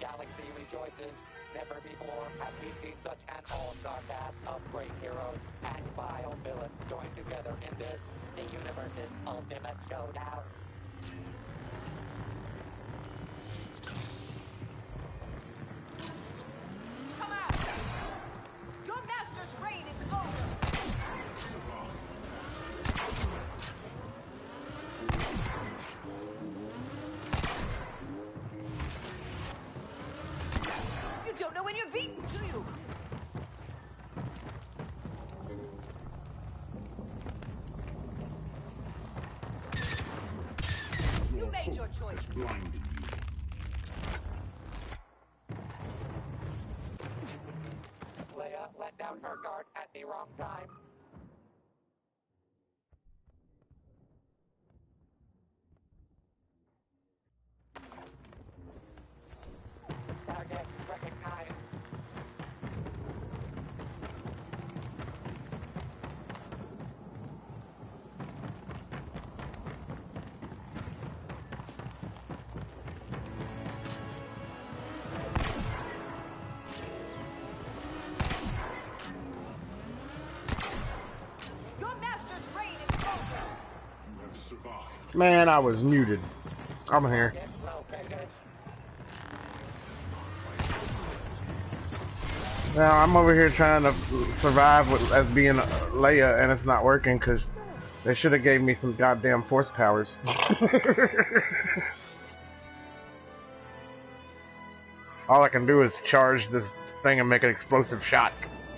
galaxy rejoices. Never before have we seen such an all-star cast of great heroes and vile villains joined together in this, the universe's ultimate showdown. Come out! Your master's reign is over! You don't know when you're beaten, do you? You made your choices. Blinded you. Leia let down her guard at the wrong time. Target recognized. Your master's reign is over! You have survived. Man, I was muted. I'm here. Target located. Now I'm over here trying to survive with, as being Leia, and it's not working because they should have gave me some goddamn force powers. All I can do is charge this thing and make an explosive shot,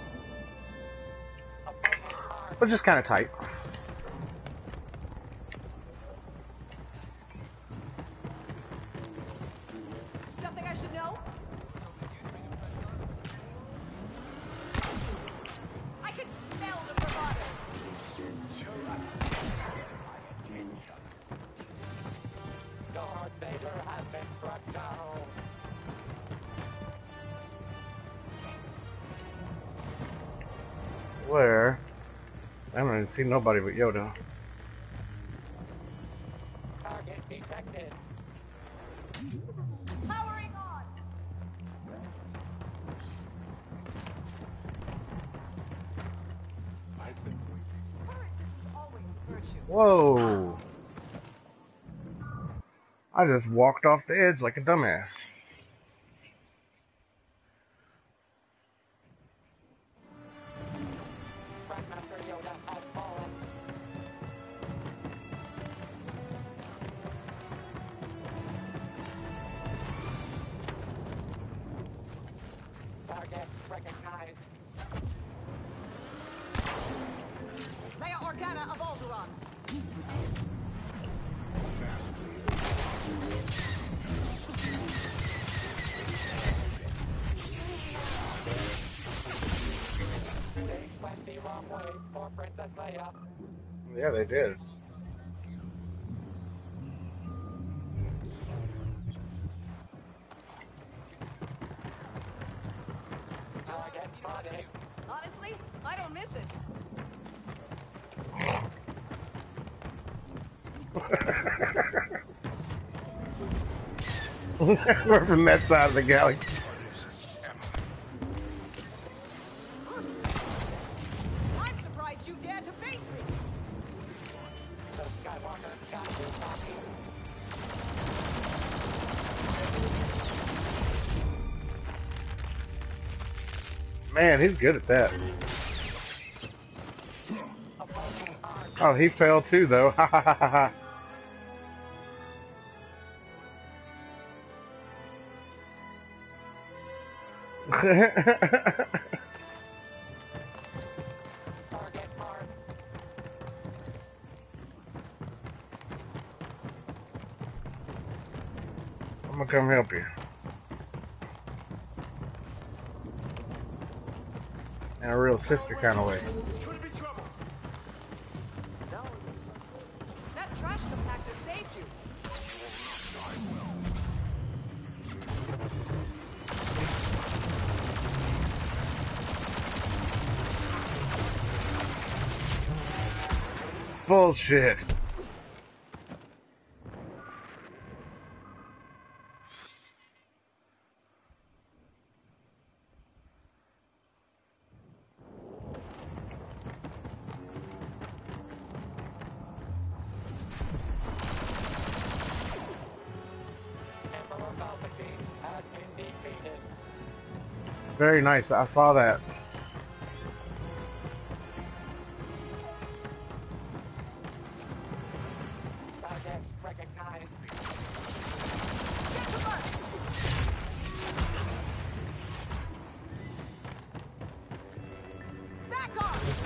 which is kind of tight. Something I should know? I can smell the bravado! Darth Vader has been struck down. Where? I don't even see nobody but Yoda. Target detected. Powering on! I've been waiting. Courage is always a virtue. Whoa! I just walked off the edge like a dumbass. Grandmaster Yoda has fallen. Target recognized. Leia Organa of Alderaan. Things went the wrong way for Princess Leia. Yeah, they did. Target spotted. Honestly, I don't miss it. We're from that side of the galaxy. I'm surprised you dare to face me! The Skywalker got you, Tommy. Man, he's good at that. Opposing arm. Oh, he fell too, though. Ha ha ha ha ha. Target marked. I'm gonna come help you. In a real sister kind of way. This could be trouble. That trash compactor saved you. Bullshit. Very nice. I saw that. Target recognized. Get to work! Back off!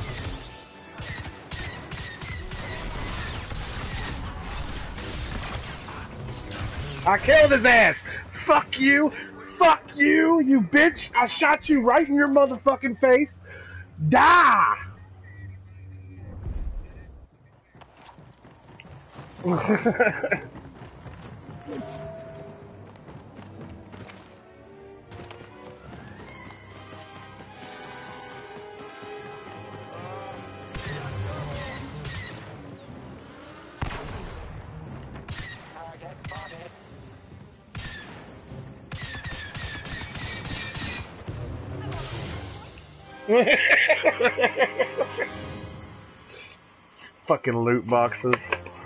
I killed his ass! Fuck you! Fuck you, you bitch! I shot you right in your motherfucking face! Die! Target spotted. Fucking loot boxes.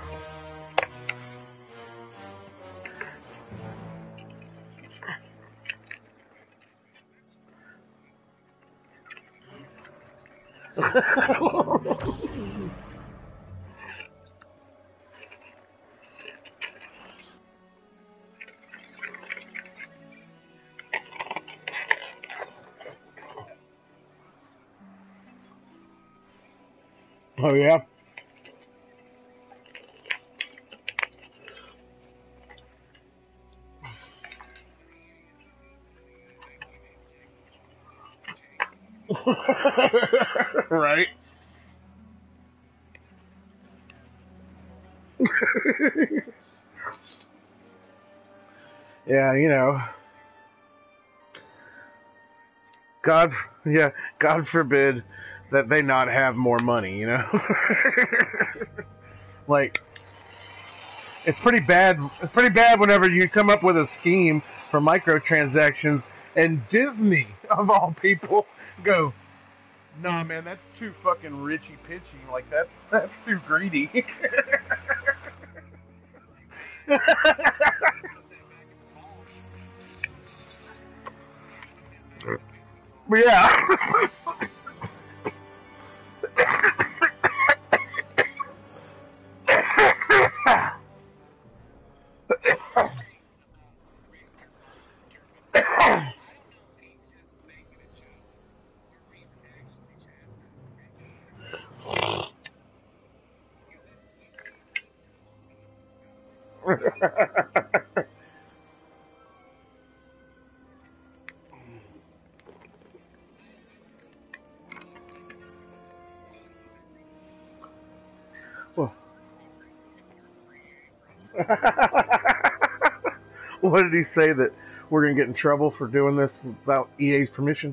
Oh yeah? Right? Yeah, you know. God, yeah, God forbid that they not have more money, you know? Like, it's pretty bad. It's pretty bad whenever you come up with a scheme for microtransactions and Disney, of all people, go, nah, man, that's too fucking richy pitchy. Like, that's too greedy. Yeah. Well, what did he say, that we're gonna get in trouble for doing this without EA's permission?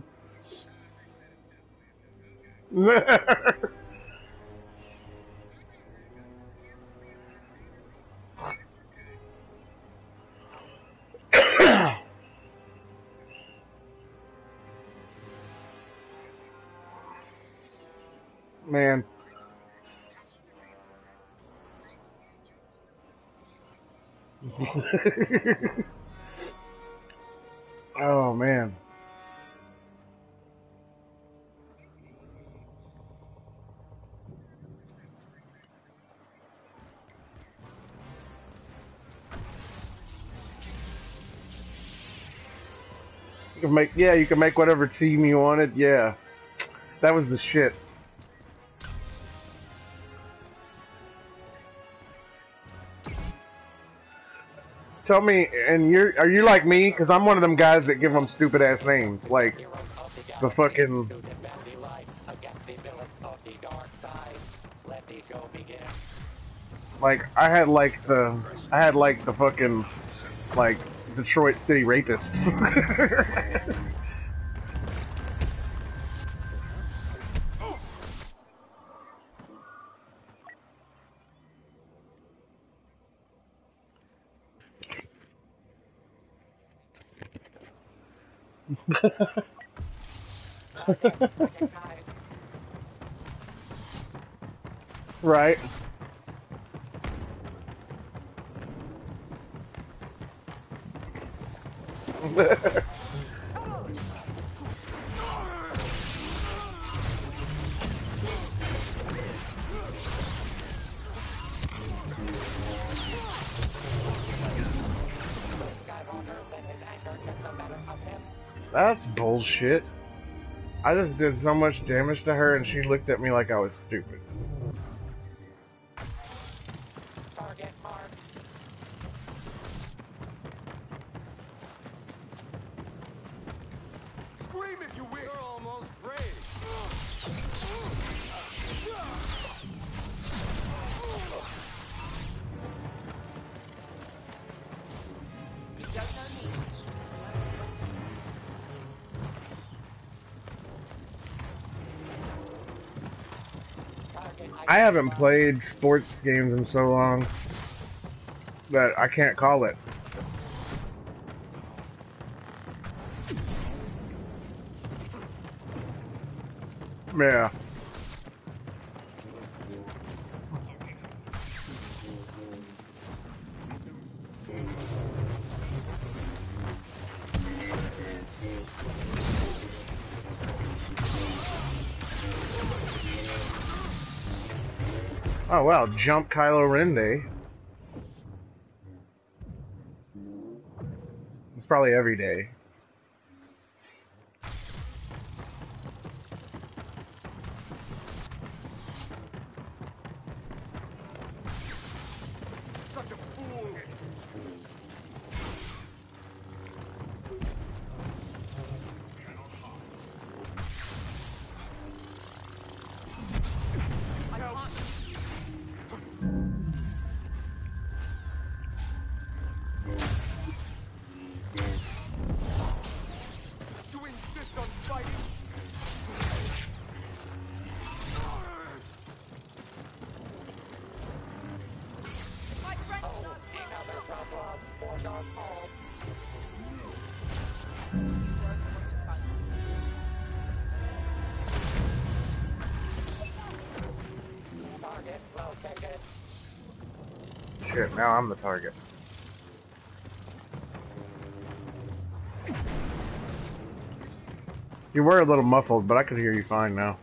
Man. Oh man. You can make, yeah, you can make whatever team you wanted. Yeah, that was the shit. Tell me, and are you like me? Because I'm one of them guys that give them stupid ass names, like Heroes of the the galaxy fucking, to defend the light against the villains of the dark side. Let the show begin. like I had like the fucking, like Detroit City Rapists. Recognized. Right. That's bullshit. I just did so much damage to her and she looked at me like I was stupid. Target marked. Scream if you wish. You're almost brave. You don't know me. Target I haven't played sports games in so long that I can't call it. Yeah. Oh wow, jump Kylo Ren Day. It's probably every day. Such a fool. I can't. You insist on fighting? My friend's not another problem for Dark Maul. don't want to fight. Target located. Shit, now I'm the target. You were a little muffled, but I could hear you fine now.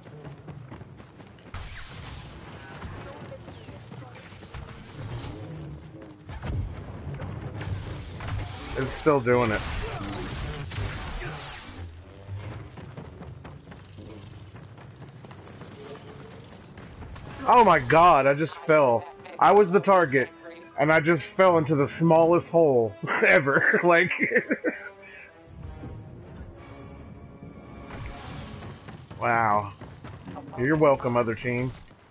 It's still doing it. Oh my god, I just fell. I was the target, and I just fell into the smallest hole ever. Like... Wow. You're welcome, other team.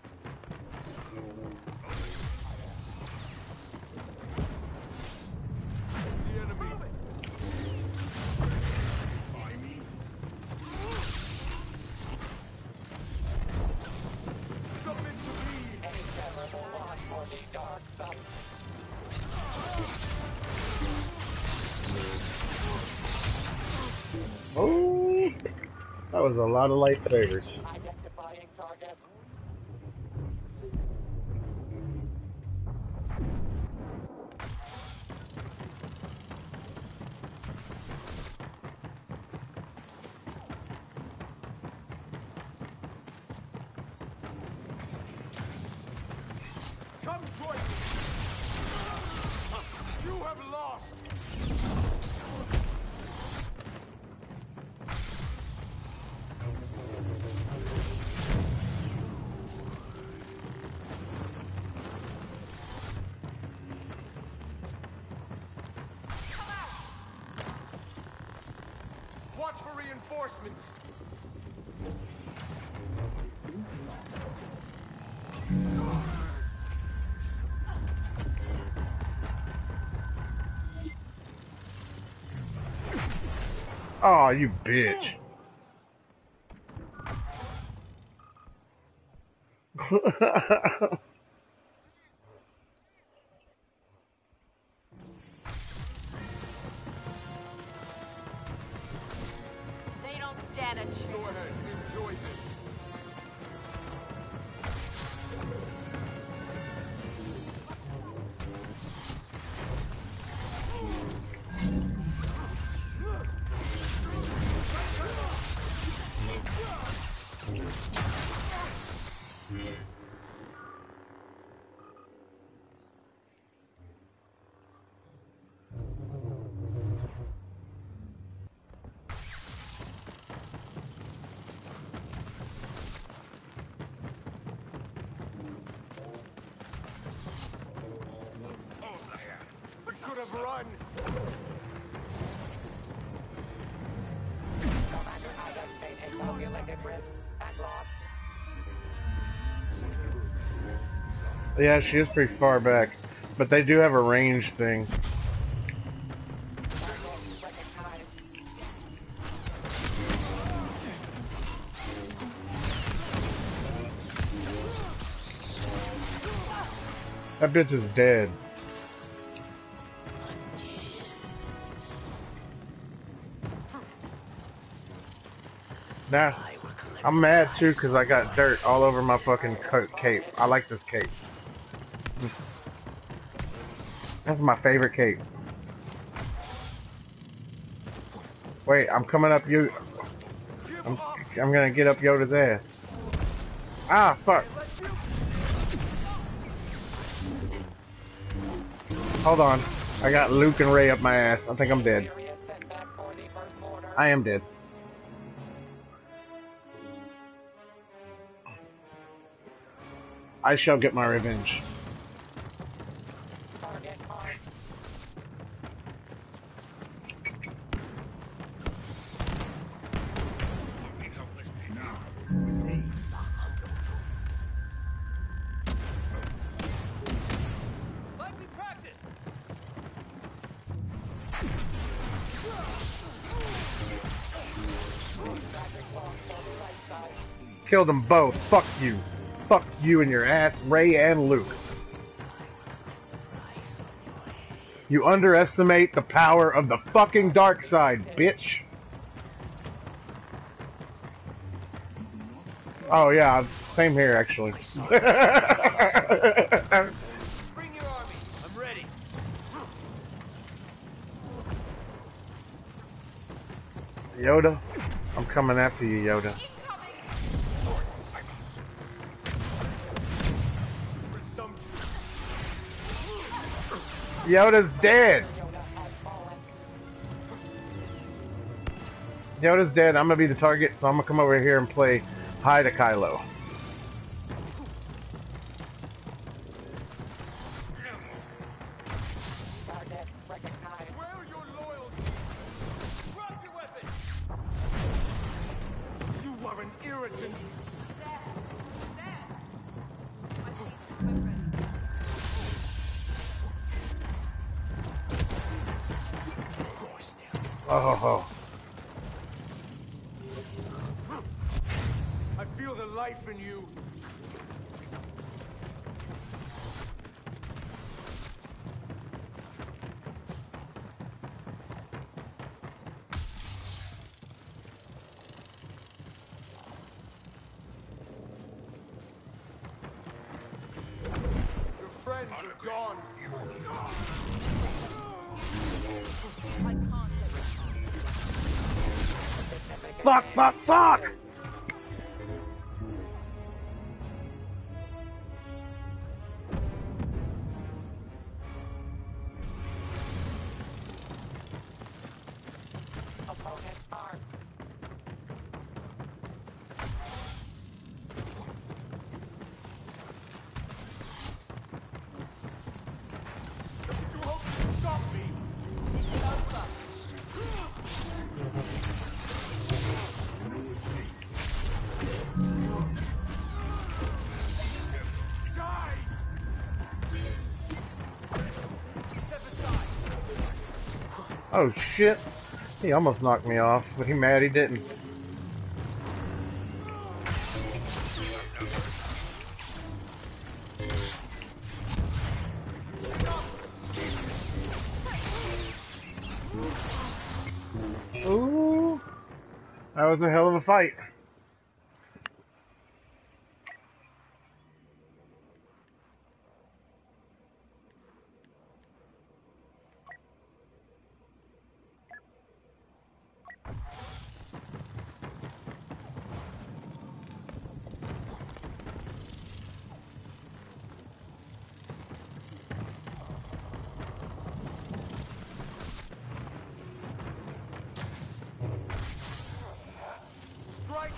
The enemy. By me. Submit to me. A terrible loss for the Dark Side. Oh, that was a lot of lightsabers. Identifying target. Come join me. You have lost. Watch for reinforcements. Oh, you bitch. They don't stand a chance. Go ahead, enjoy this. selected risk and lost. Yeah, she is pretty far back, but they do have a range thing. Recognized. That bitch is dead. Nah, I'm mad too because I got dirt all over my fucking cape. I like this cape. That's my favorite cape. Wait, I'm coming up you. I'm gonna get up Yoda's ass. Ah, fuck. Hold on. I got Luke and Ray up my ass. I think I'm dead. Serious setback for the First Order. I am dead. I shall get my revenge. Target marked. Let me practice. Killed them both. Fuck you. Fuck you and your ass, Ray and Luke. You underestimate the power of the fucking dark side, bitch. Oh yeah, same here actually. Bring your army. I'm ready. Yoda, I'm coming after you, Yoda. Yoda's dead. Yoda's dead. I'm gonna be the target, so I'm gonna come over here and play hi to Kylo. Target recognized. Where are your loyalty? Drop your weapon. You are an irritant. I see the equip ready. Oh, I feel the life in you. Your friends are gone. I can't let this pass. fuck, fuck, fuck! Opponent marked. You hope to stop me. This is over. Die! Step aside. Oh shit. He almost knocked me off, but he mad he didn't. Ooh. That was a hell of a fight. Strike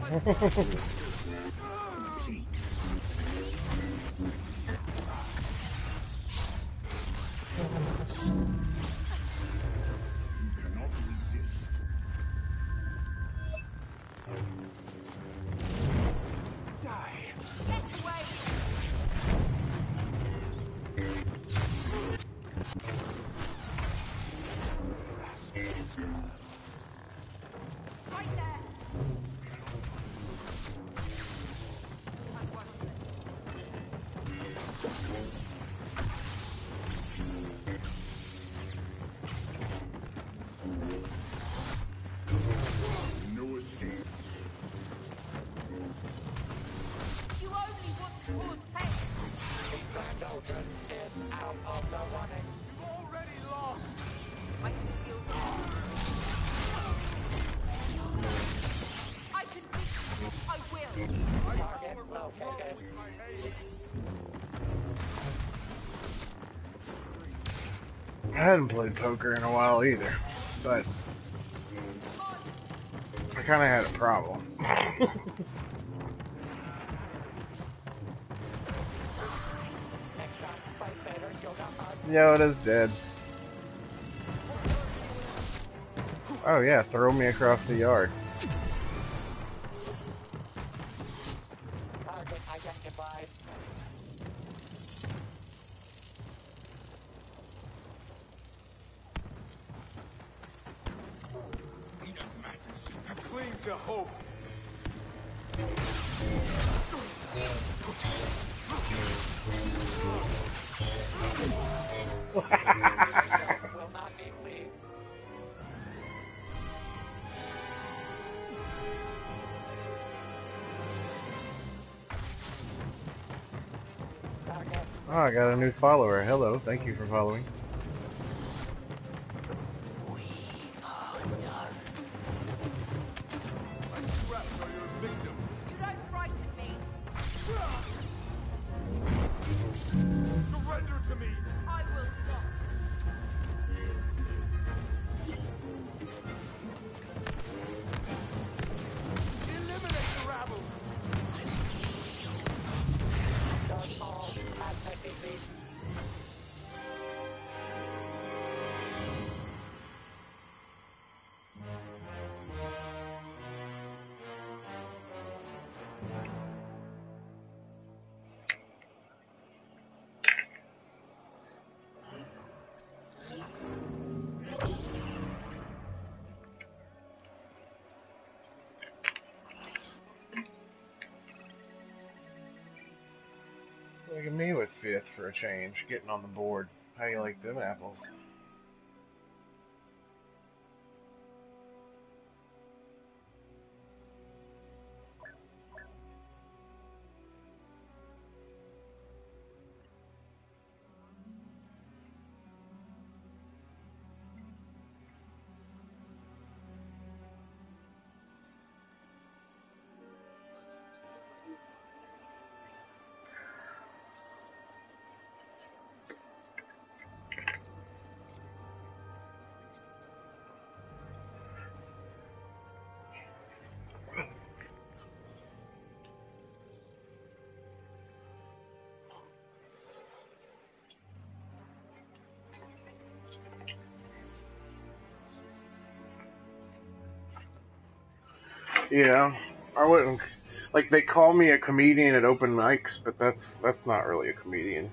Get away! Right there! Can't work with it. No escape. You only want to cause pain! The Grand Ocean is out of the running. You've already lost. I can feel the I can beat you! I will! Target located. With my hate. I hadn't played poker in a while either, but I kind of had a problem. Next time, fight better, Yoda us. Yoda's dead. Oh yeah, throw me across the yard. Target identified. I cling to hope. Will not be pleased. Target. Oh, I got a new follower. Hello, thank you for following. My traps are your victims. You don't frighten me! Surrender to me. I will not! Eliminate the rabble. Does all has been defeated. Look at me with fifth for a change, getting on the board. How you like them apples? Yeah, I wouldn't. Like they call me a comedian at open mics, but that's not really a comedian.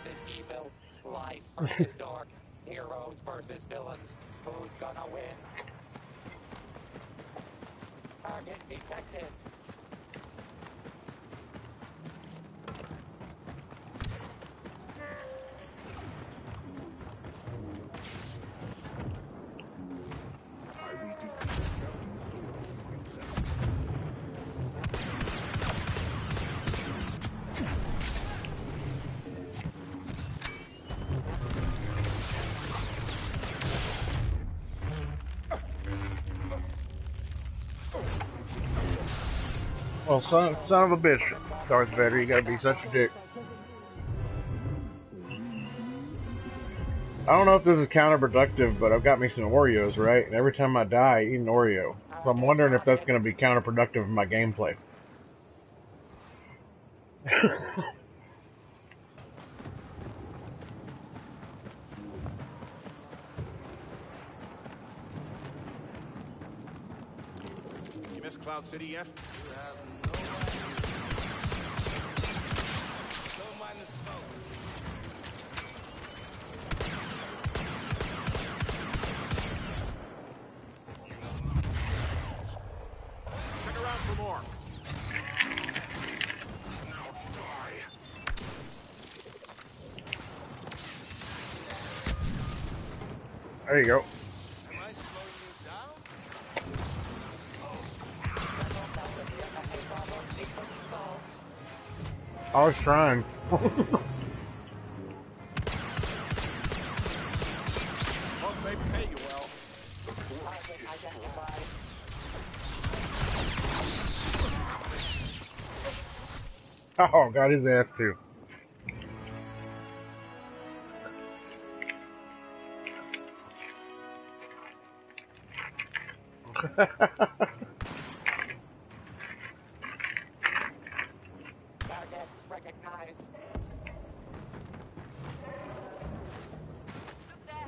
versus evil. Light versus dark. Heroes versus villains. Who's gonna win? Target detected. Well, son of a bitch, Darth Vader, you gotta be such a dick. I don't know if this is counterproductive, but I've got me some Oreos, right? And every time I die, I eat an Oreo. So I'm wondering if that's gonna be counterproductive in my gameplay. You miss Cloud City yet? Don't mind the smoke. Check around for more. There you go. Am I slowing you down? I was trying. Well, they pay you well. Target identified. Oh, got his ass too. Target recognized. Look there.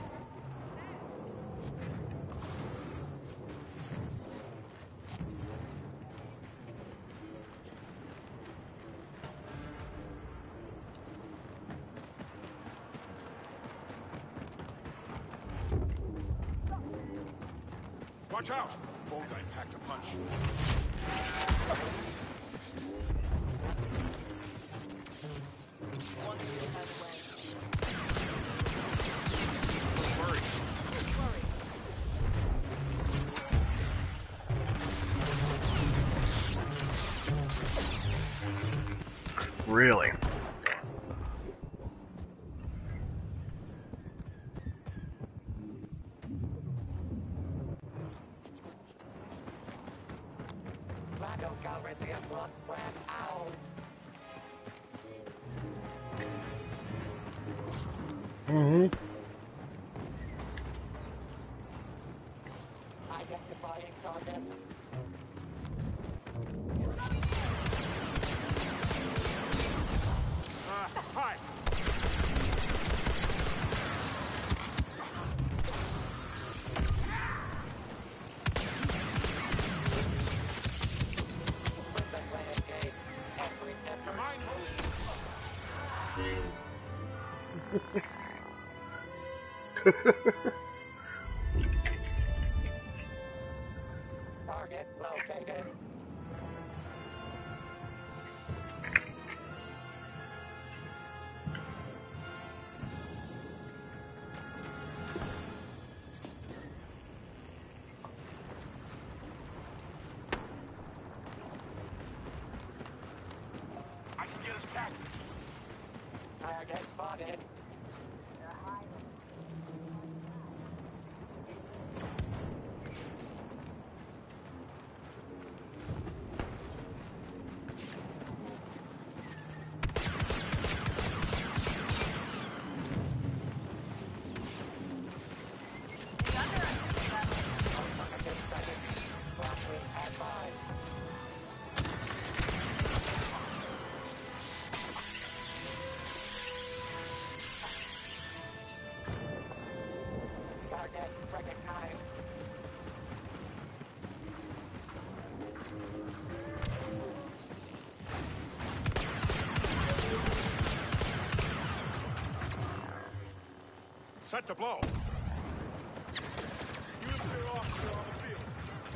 Watch out! Old guy packs a punch. Want to get out of the way. Don't worry. Don't worry. Really? Lando Calrissian's luck ran out. Mm-hmm. Identifying target. Hi! Princess Leia gate. Every effort. Mind hold. Target located. I can get us back. Target spotted. Affirmative sighted. Squadron advised. Set to blow. Nuclear officer on the field.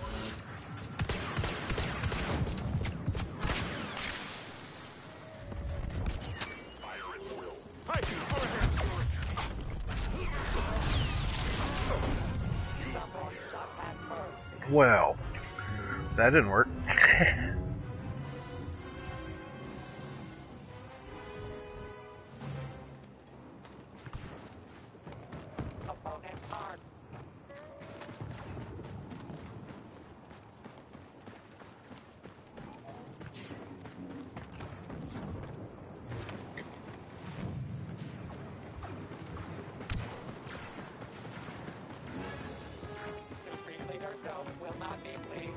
Fire at will. Hey, over here. Someone shot at first. Well, that didn't work. Opponent armed. Supreme Leader Stone will not be pleased.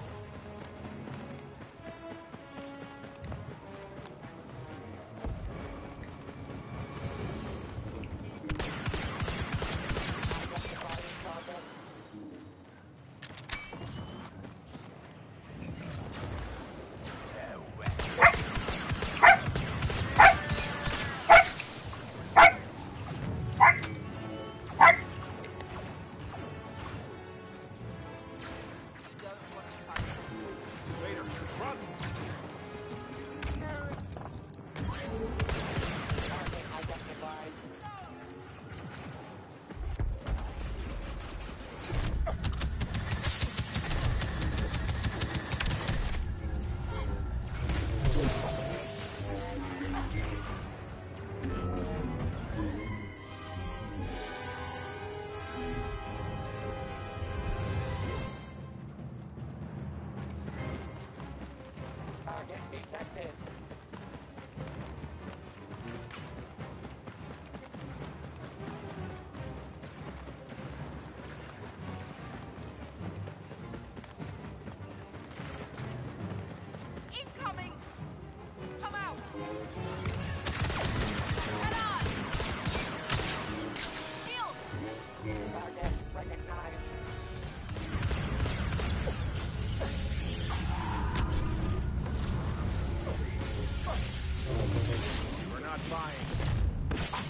Identifying target. Don't want to fight. Later. Run. Target identified. Target detected. Incoming! Come out! Head on! Shield! Target recognized. We're not buying.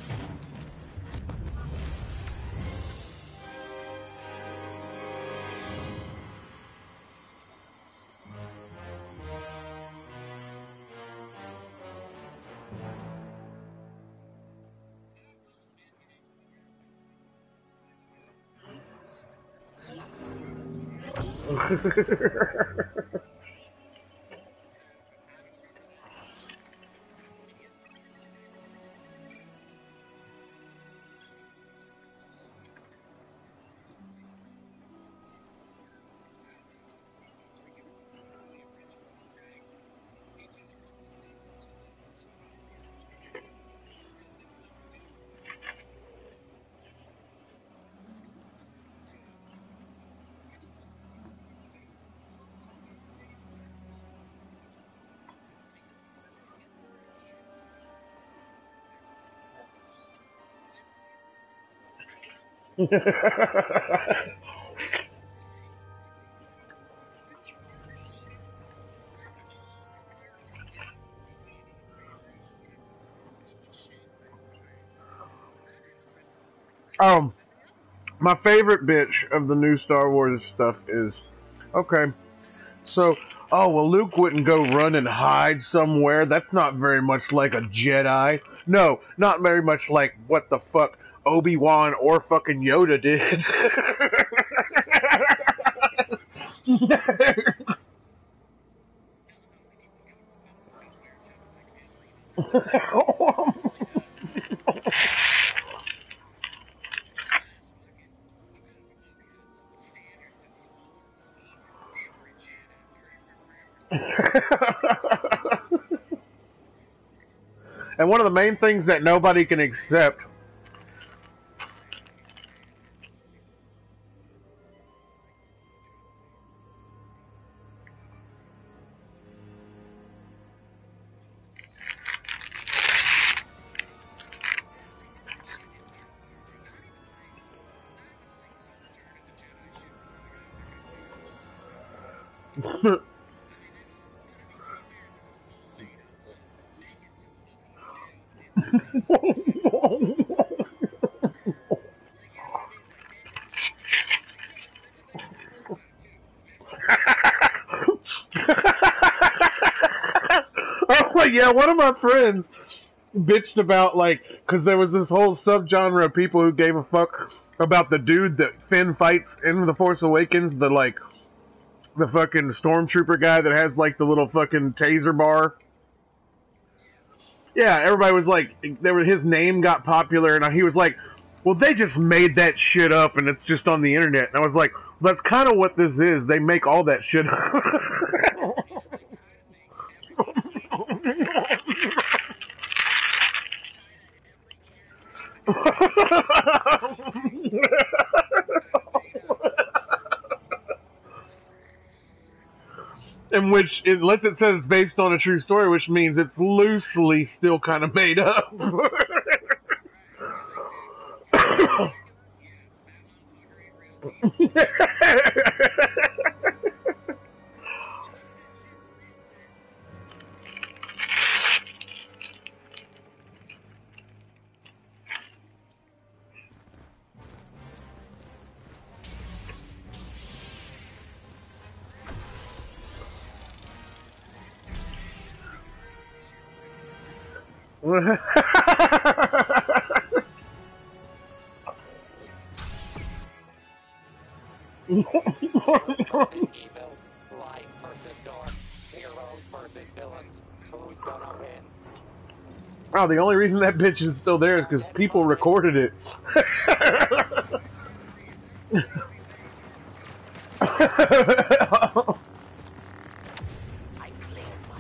My favorite bitch of the new Star Wars stuff is, okay, so, oh, well, Luke wouldn't go run and hide somewhere. That's not very much like a Jedi. No, not very much like what the fuck Obi-Wan or fucking Yoda did. And one of the main things that nobody can accept Yeah, one of my friends bitched about, like, because there was this whole subgenre of people who gave a fuck about the dude that Finn fights in The Force Awakens, the fucking stormtrooper guy that has, like, the little fucking taser bar. Yeah, everybody was like, his name got popular, and he was like, well, they just made that shit up, and it's just on the internet. And I was like, well, that's kind of what this is. They make all that shit up. In which, unless it says based on a true story, which means it's loosely still kind of made up. Versus evil, light versus dark, heroes versus villains. Who's gonna win? Oh, the only reason that bitch is still there is because people recorded it. I claim my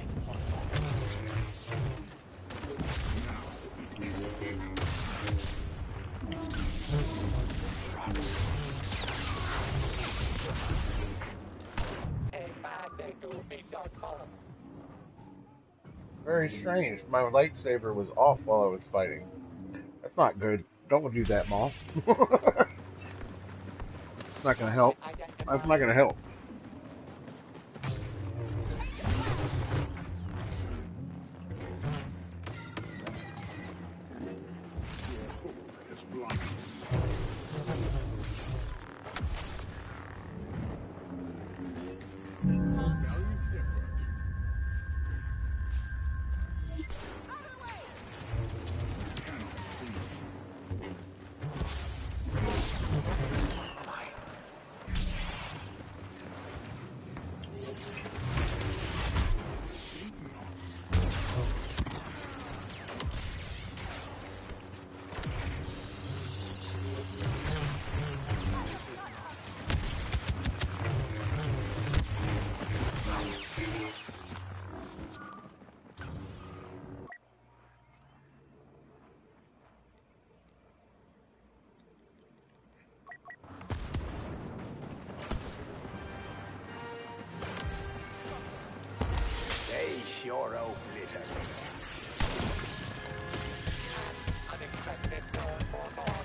a bad day to be Darth Maul. Very strange. My lightsaber was off while I was fighting. That's not good. Don't do that, Maul. It's not gonna help. That's not gonna help. They sure obliterated. Unexpected turn for more.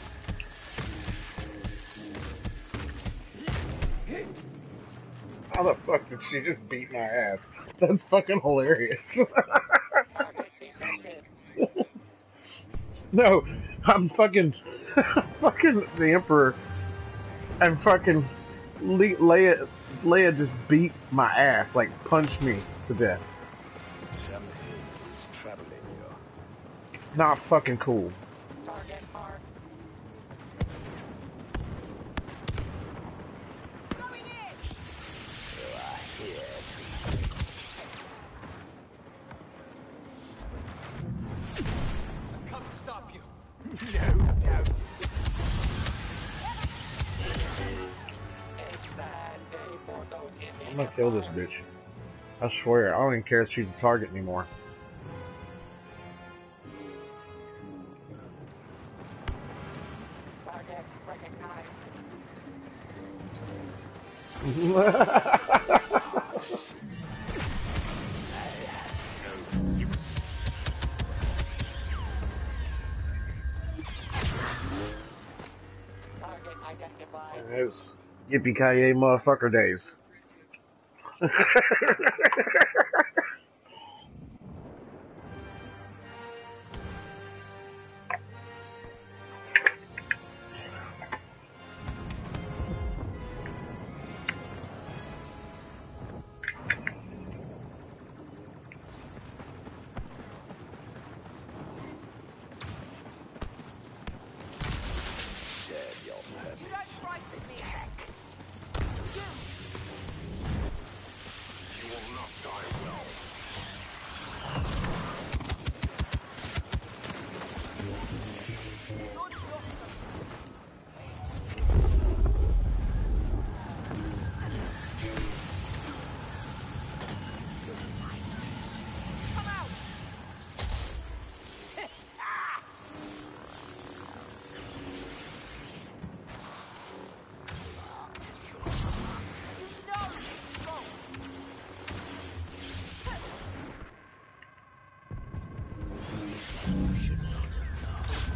How the fuck did she just beat my ass? That's fucking hilarious. Target detected. No, I'm fucking, fucking the Emperor, and fucking Leia just beat my ass, like punched me to death. Something is troubling you. Not fucking cool. Target marked. Going in! You are here to I've come to stop you. no doubt. A sad day for those in I'm need gonna of kill this love. bitch. I swear, I don't even care if she's a target anymore. Target recognized. Target identified. It's yippee-ki-yay motherfucker days. should not have known.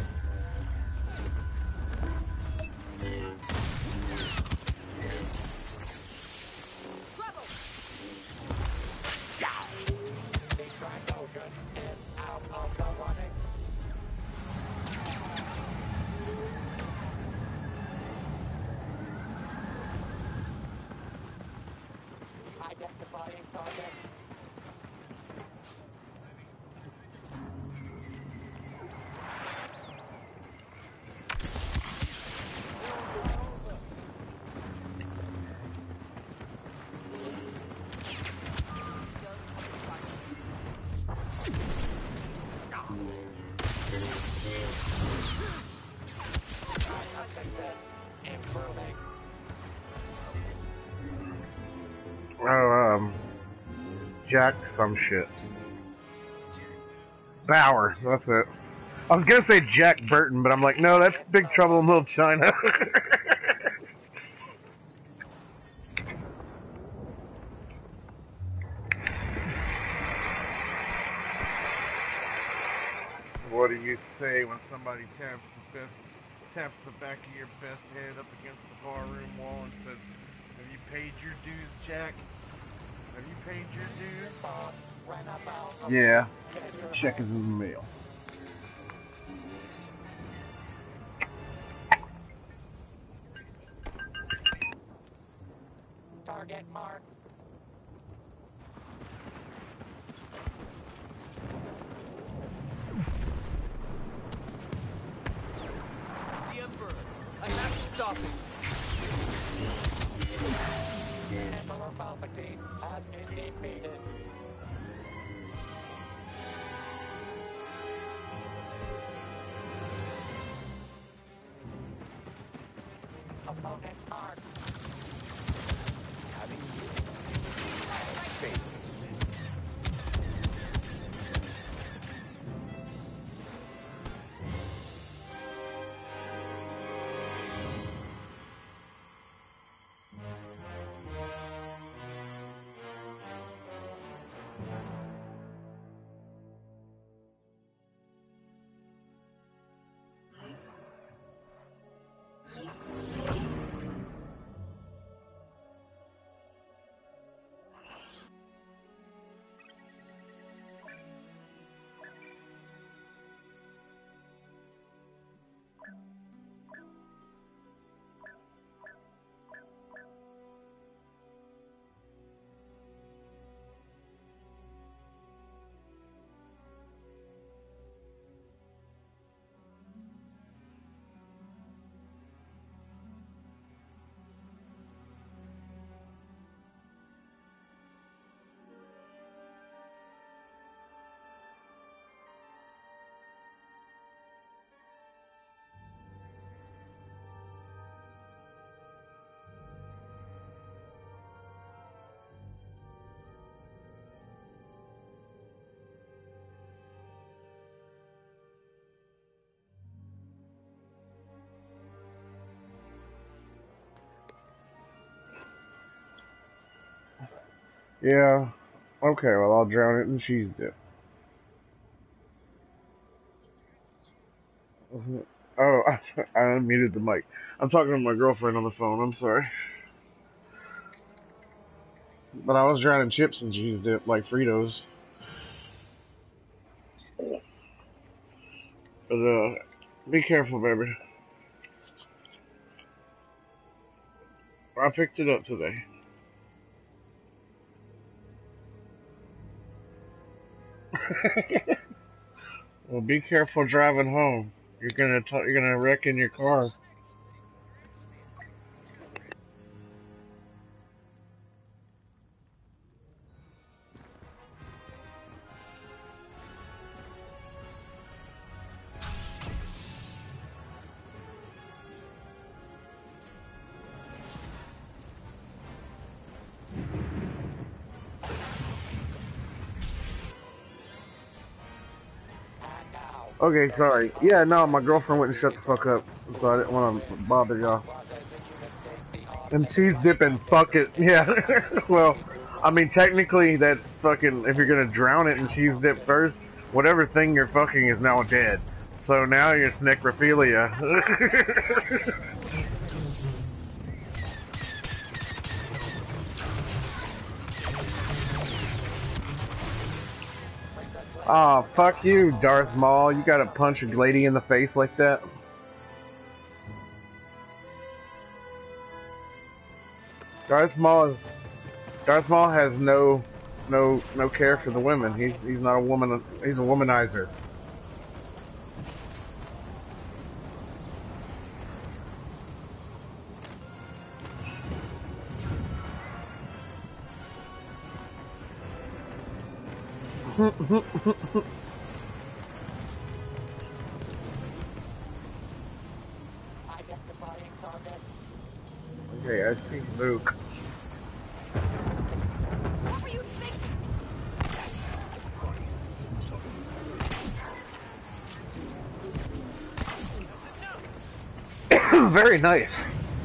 Trouble! The Trandoshan is out of the running. Identifying target. Success. Improving. Oh, Jack some shit. Bauer, that's it. I was gonna say Jack Burton, but I'm like, no, that's Big Trouble in Little China. What do you say when somebody taps the back of your best head up against the barroom wall and says, "Have you paid your dues, Jack? Have you paid your dues?" Boss ran about. Yeah. Check is in the mail. Target marked. The Emperor. I have to stop it. Emperor Palpatine has been defeated. Opponent marked. Having you. Faith. Yeah. Okay, well, I'll drown it in cheese dip. Oh, I unmuted the mic. I'm talking to my girlfriend on the phone. I'm sorry. But I was drowning chips in cheese dip, like Fritos. But, be careful, baby. I picked it up today. Well, be careful driving home. You're gonna wreck in your car. And now, Okay, sorry. Yeah, no, my girlfriend wouldn't shut the fuck up, so I didn't want to bother y'all. was the United States the And cheese dip and fuck it. Yeah. Well, I mean, technically, that's fucking. If you're gonna drown it in cheese dip first, whatever thing you're fucking is now dead. So now it's necrophilia. Aw, fuck you, Darth Maul. You gotta punch a lady in the face like that? Darth Maul has no care for the women. He's not a woman. He's a womanizer. Identifying target. Okay, I see Luke. What were you thinking? Very nice.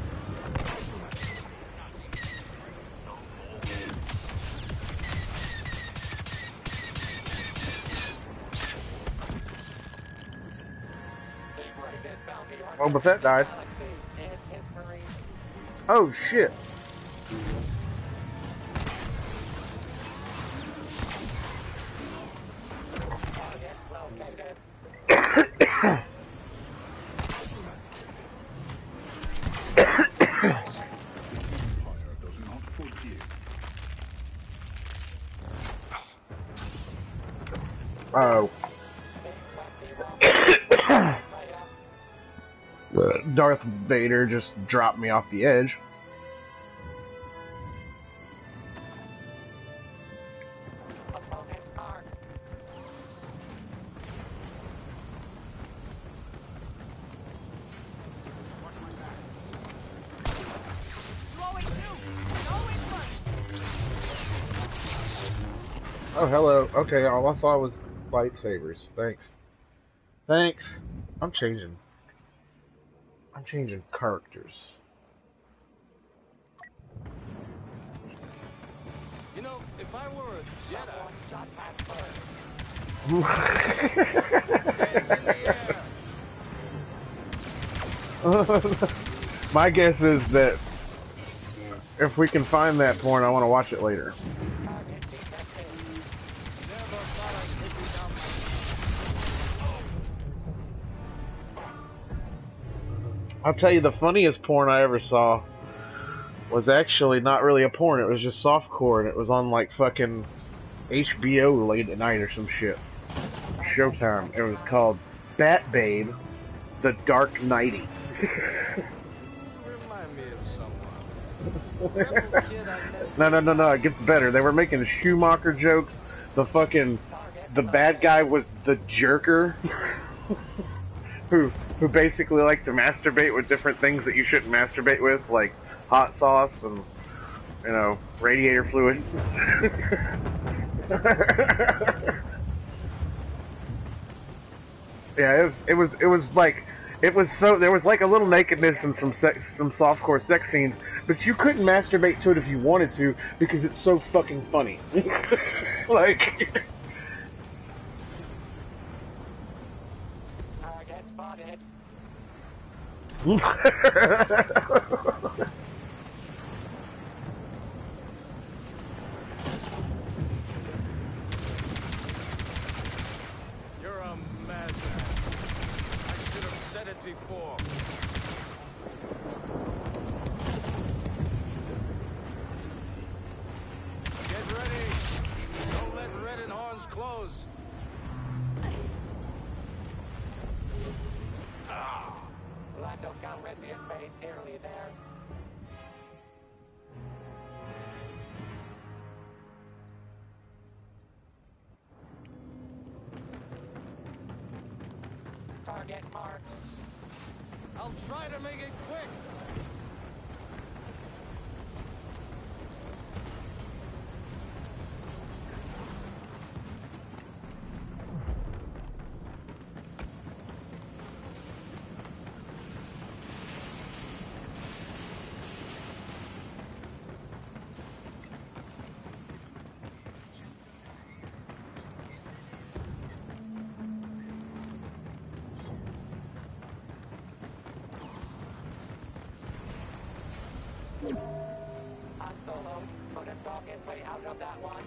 The greatest bounty hunter Oh, but that died. in the galaxy is history. Oh shit. Target located. Empire does not forgive. Oh. Darth Vader just dropped me off the edge. Opponent marked. Throwing two. No inputs. Oh, hello. Okay, all I saw was lightsabers. Thanks. Thanks. I'm changing characters. You know, if I were a Jedi, One shot at first. hands in the air. My guess is that if we can find that porn, I want to watch it later. Target detected. Never thought I'd take you down I'll tell you, the funniest porn I ever saw was actually not really a porn. It was just softcore, and it was on like fucking HBO late at night or some shit. Showtime. It was called Bat Babe, The Dark Nighty. Remind me of someone. Rebel kid I met. No. It gets better. They were making Schumacher jokes. The bad guy was the jerker, who basically liked to masturbate with different things that you shouldn't masturbate with, like hot sauce and radiator fluid. Yeah, it was like there was like a little nakedness and some softcore sex scenes, but you couldn't masturbate to it if you wanted to because it's so fucking funny. Like Target spotted. You're a madman. I should have said it before. Get ready. Don't let Red and Horns close. Lando Calrissian made nearly there. Target marked. I'll try to make it quick. Solo couldn't talk his way out of that one.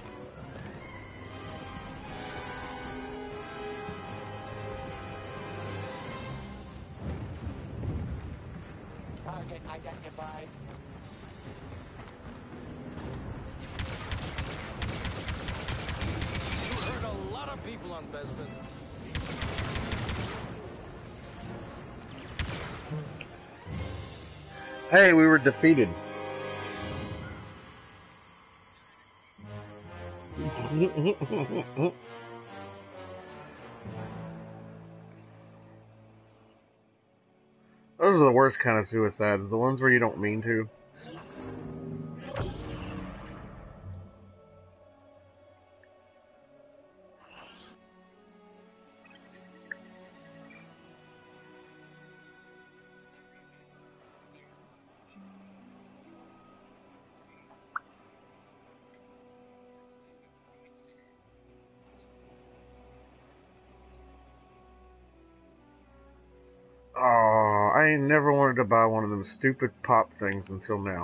Target identified. You hurt a lot of people on Bespin. Hey, we were defeated. Those are the worst kind of suicides, the ones where you don't mean to. Oh, I ain't never wanted to buy one of them stupid pop things until now.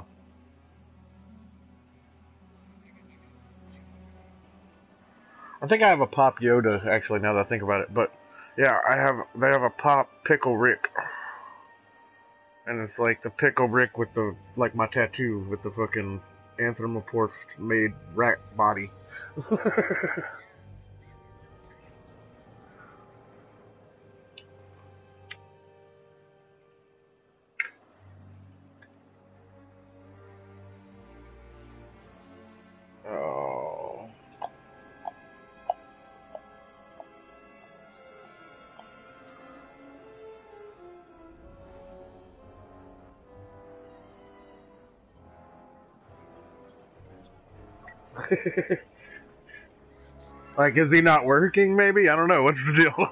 I think I have a pop Yoda, actually, now that I think about it. But, yeah, they have a pop Pickle Rick. And it's like the Pickle Rick with the, like my tattoo, with the fucking anthropomorphed made rat body. Oh. Like, is he not working, maybe? I don't know. What's the deal?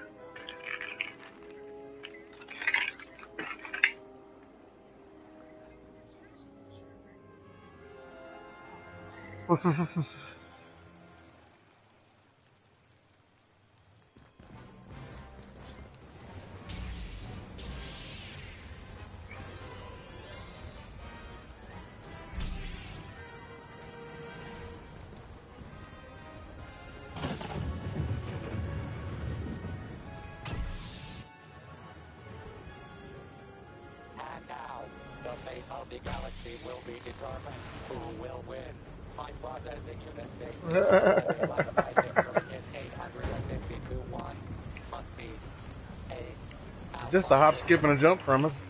And now, the fate of the galaxy will be determined. Who will win? My processing unit states the only life-side victory is 852-1. Must be a Just a hop, skip, and a jump from us.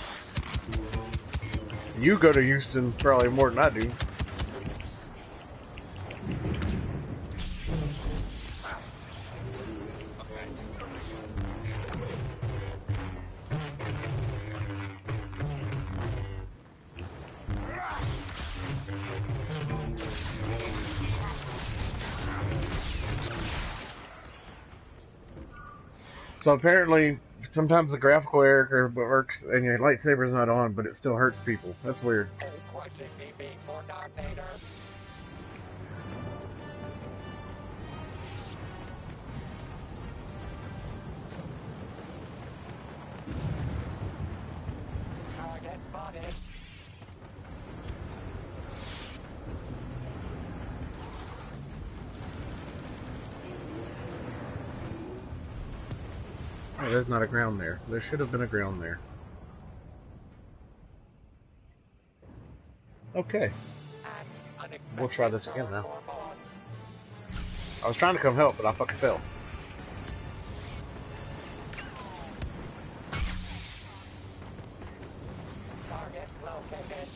You go to Houston probably more than I do. So apparently, sometimes the graphical error works and your lightsaber's not on, but it still hurts people. That's weird. Are you questioning me being more Darth Vader? Target spotted. Oh, there's not a ground there. There should have been a ground there. Okay. We'll try this again now. I was trying to come help, but I fucking fell. Target located.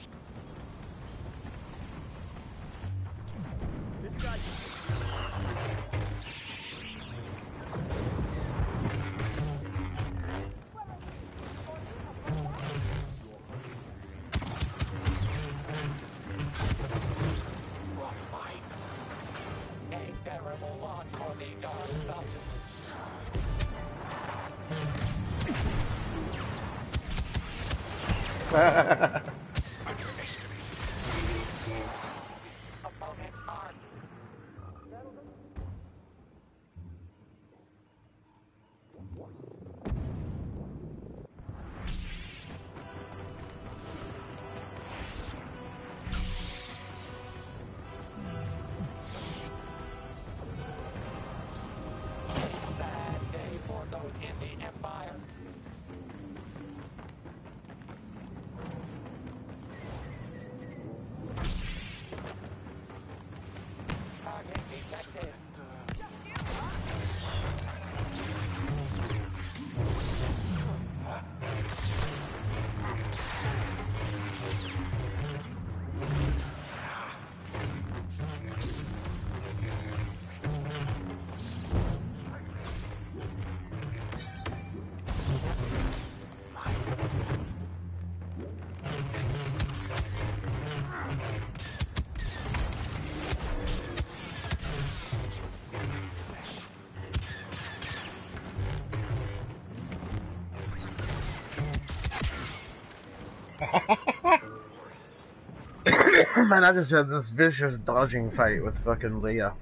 This guy. A terrible loss for the Dark Side. Opponent armed. Man, I just had this vicious dodging fight with fucking Leah.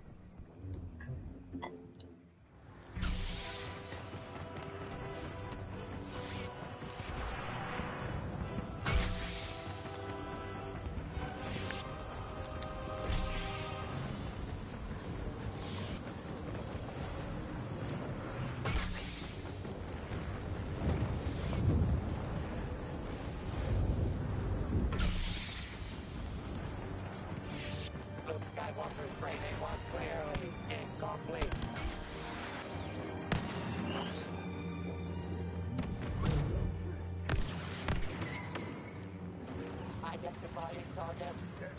Luke Skywalker's training was clearly incomplete. Identifying target.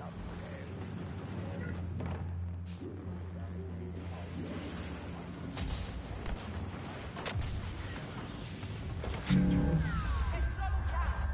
It's slowing down.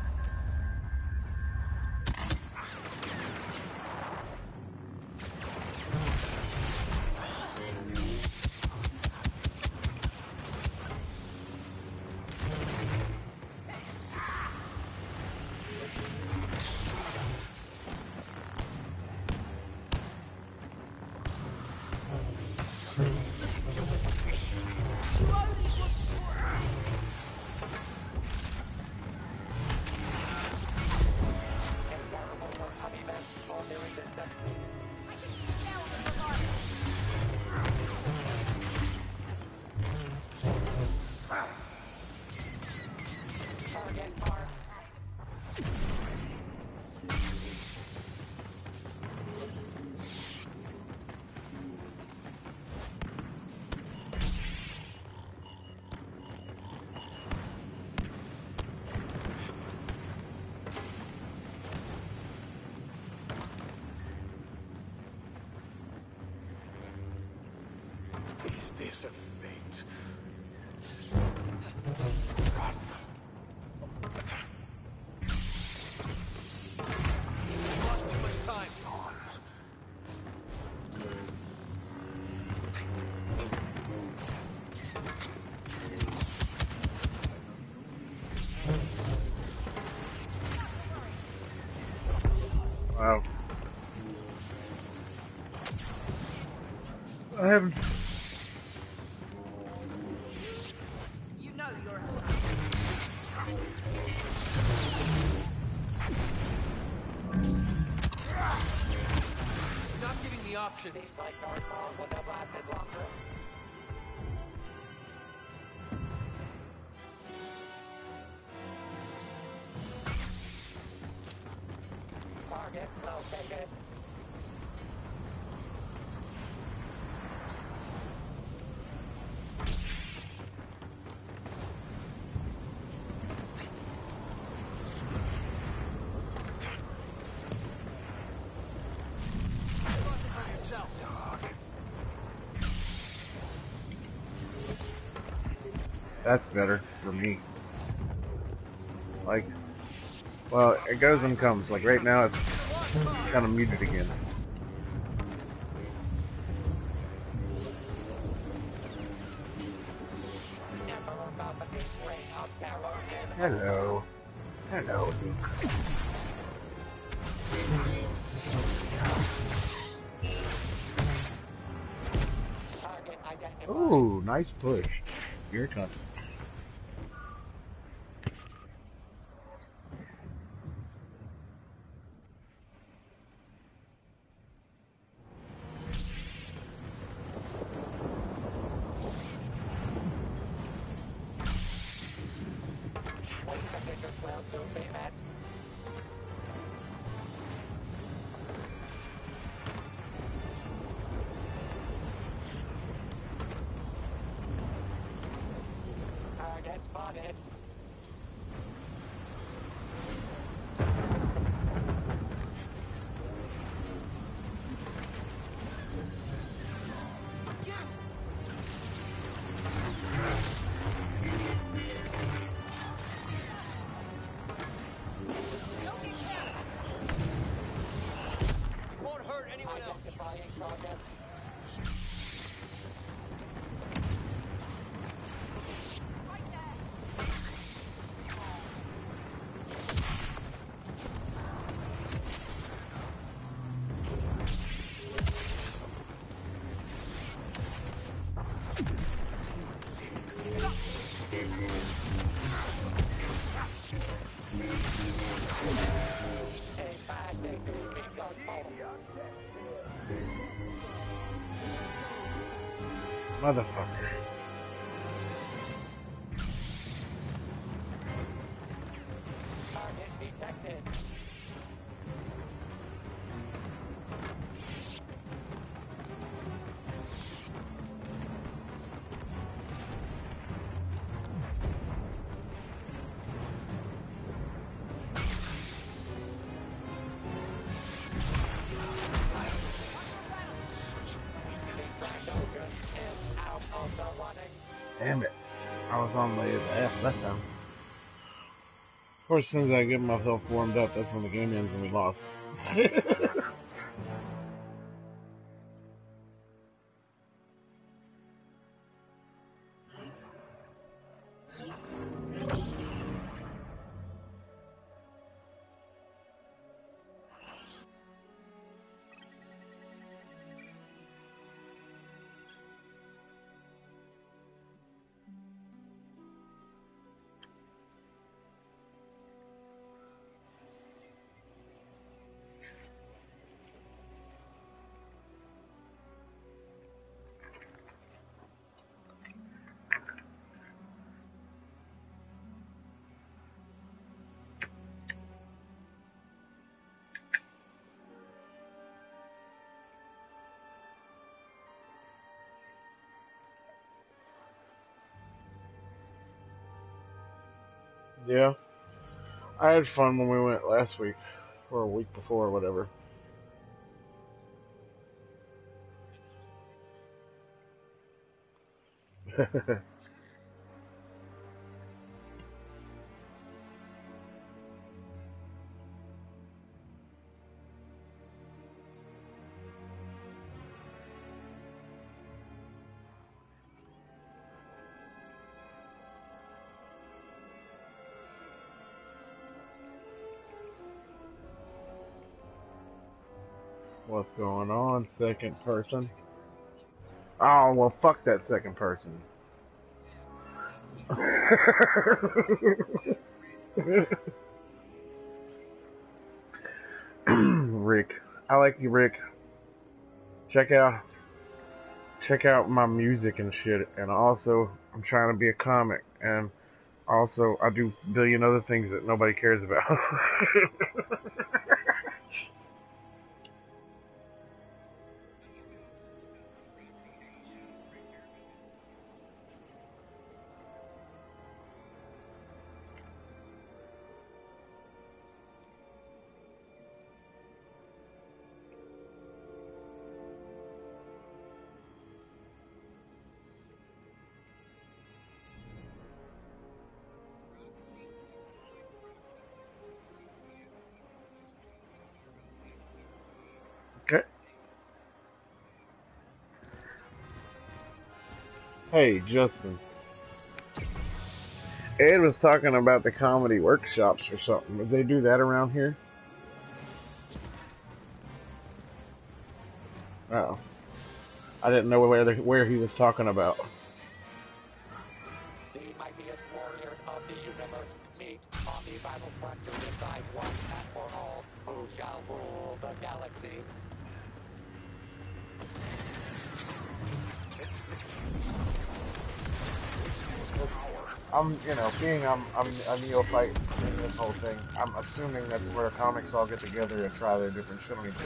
Terrible for Omni-Men or their resistance. I can smell the bombardment. Target marked. Is this a fate? Lost too much time. Wow. I haven't. You know you're Stop giving me options. Seems like Darth Maul would have lasted longer. Target located. Focus on yourself, dog. That's better for me. Like, well, it goes and comes. Like right now, it's kind of muted again. Emperor Palpatine's reign of terror is Hello. Hello, Luke. target identified. Ooh, nice push. Here it comes. Wait, conditions will soon be met. Target spotted. Don't be careless. Won't hurt anyone else. Identifying target. Right there. Motherfucker. Target detected. Damn it. I was on the F that time. Of course, as soon as I get myself warmed up, that's when the game ends and we lost. Yeah. I had fun when we went last week, or a week before, or whatever. What's going on, second person? Oh, well, fuck that second person. Rick. I like you, Rick. Check out my music and shit. And also, I'm trying to be a comic. And also, I do a billion other things that nobody cares about. Okay. Hey, Justin. Ed was talking about the comedy workshops or something. Would they do that around here? Oh. I didn't know where he was talking about. The mightiest warriors of the universe meet on the battlefront to decide once and for all who shall rule the galaxy. I'm a neophyte in this whole thing. I'm assuming that's where comics all get together and try their different shit on each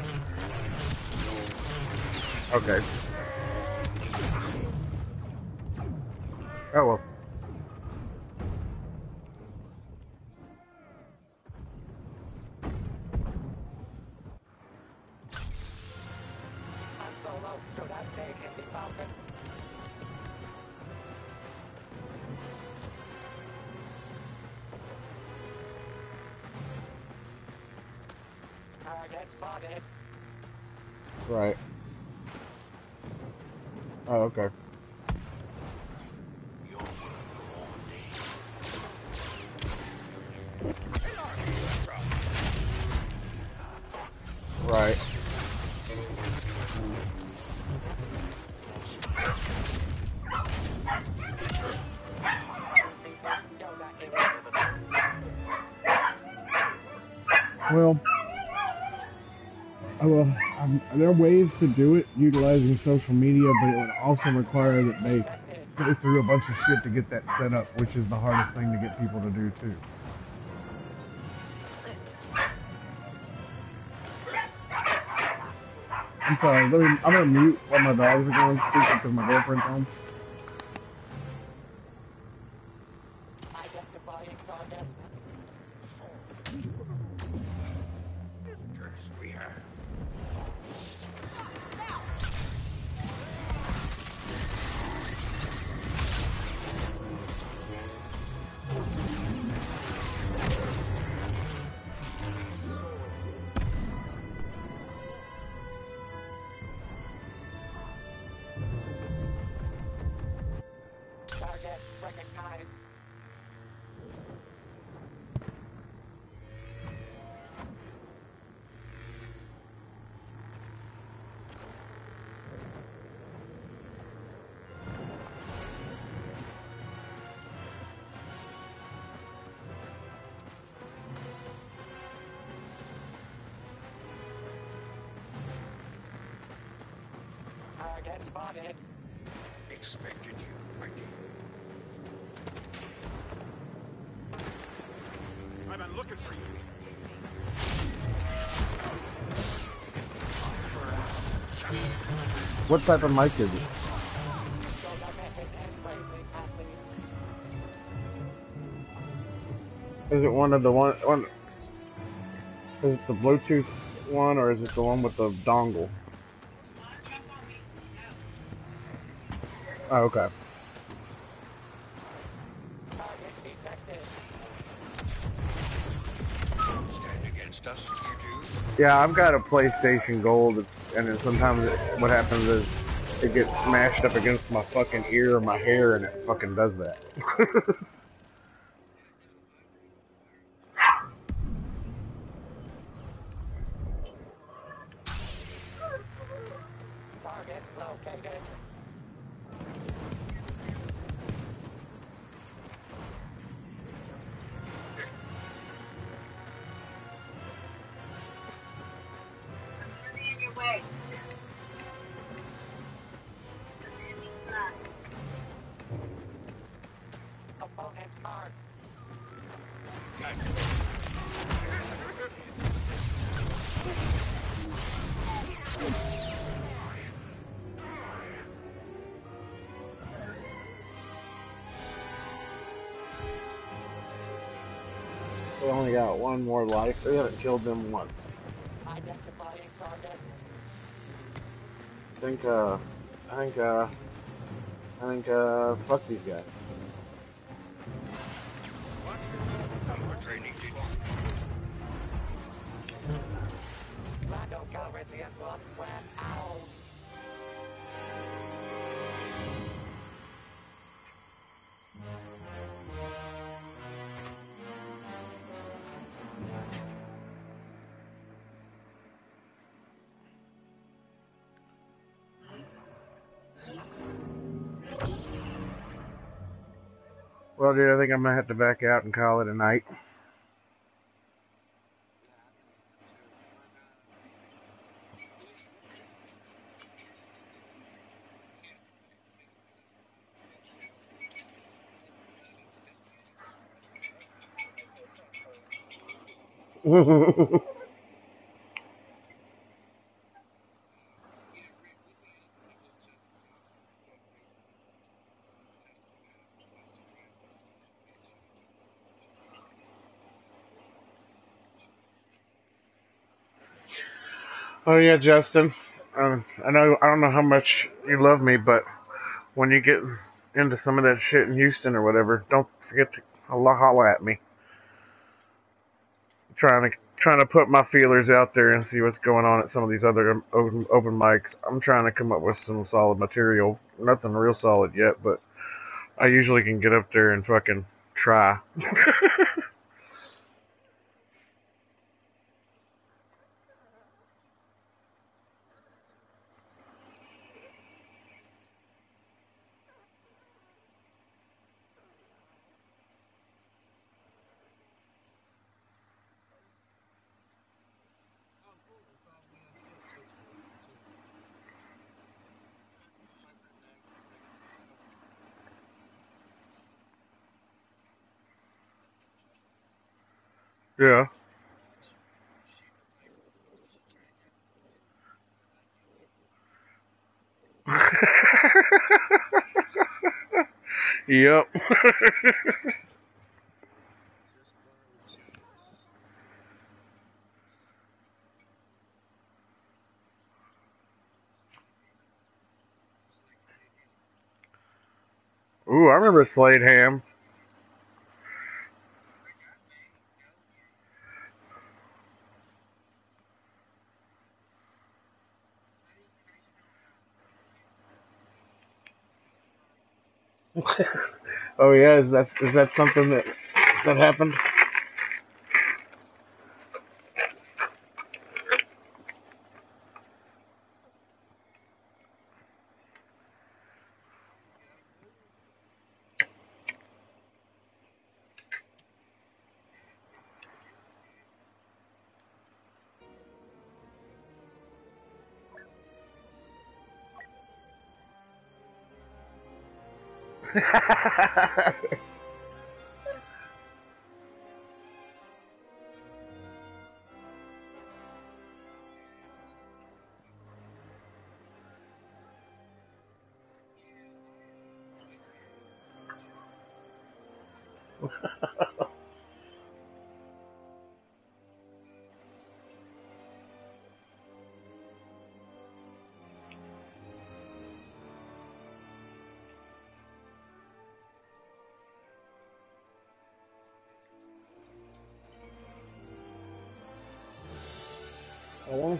other. Okay. Oh well. Han Solo should have stayed in the Falcon. Target spotted. Right. Oh, okay. Right. Well, there are ways to do it utilizing social media, but it would also require that they go through a bunch of shit to get that set up, which is the hardest thing to get people to do too. I'm sorry, I'm gonna mute while my dogs are going stupid because my girlfriend's home. Identifying target. We have. Target recognized. Target spotted. Expected you, Mikey. I've been looking for you. What type of mic is it? Don't let his end bravely, at least. Is it one of the one? Is it the Bluetooth one or is it the one with the dongle? Oh, okay. Target detected. Stand against us, you two? Yeah, I've got a PlayStation Gold, and then sometimes what happens is it gets smashed up against my fucking ear or my hair, and it fucking does that. Target located. Opponent marked. They only got one more life. They haven't killed them once. Identifying target. I think, fuck these guys. Come for training, did you? Lando Calrissian foot went out. Well, dude, I think I'm gonna have to back out and call it a night. Oh yeah, Justin. I don't know how much you love me, but when you get into some of that shit in Houston or whatever, don't forget to holla at me. Trying to put my feelers out there and see what's going on at some of these other open mics. I'm trying to come up with some solid material. Nothing real solid yet, but I usually can get up there and fucking try. Yeah. Yep. Ooh, I remember Slade Ham. Oh yeah, is that something that happened? Oh.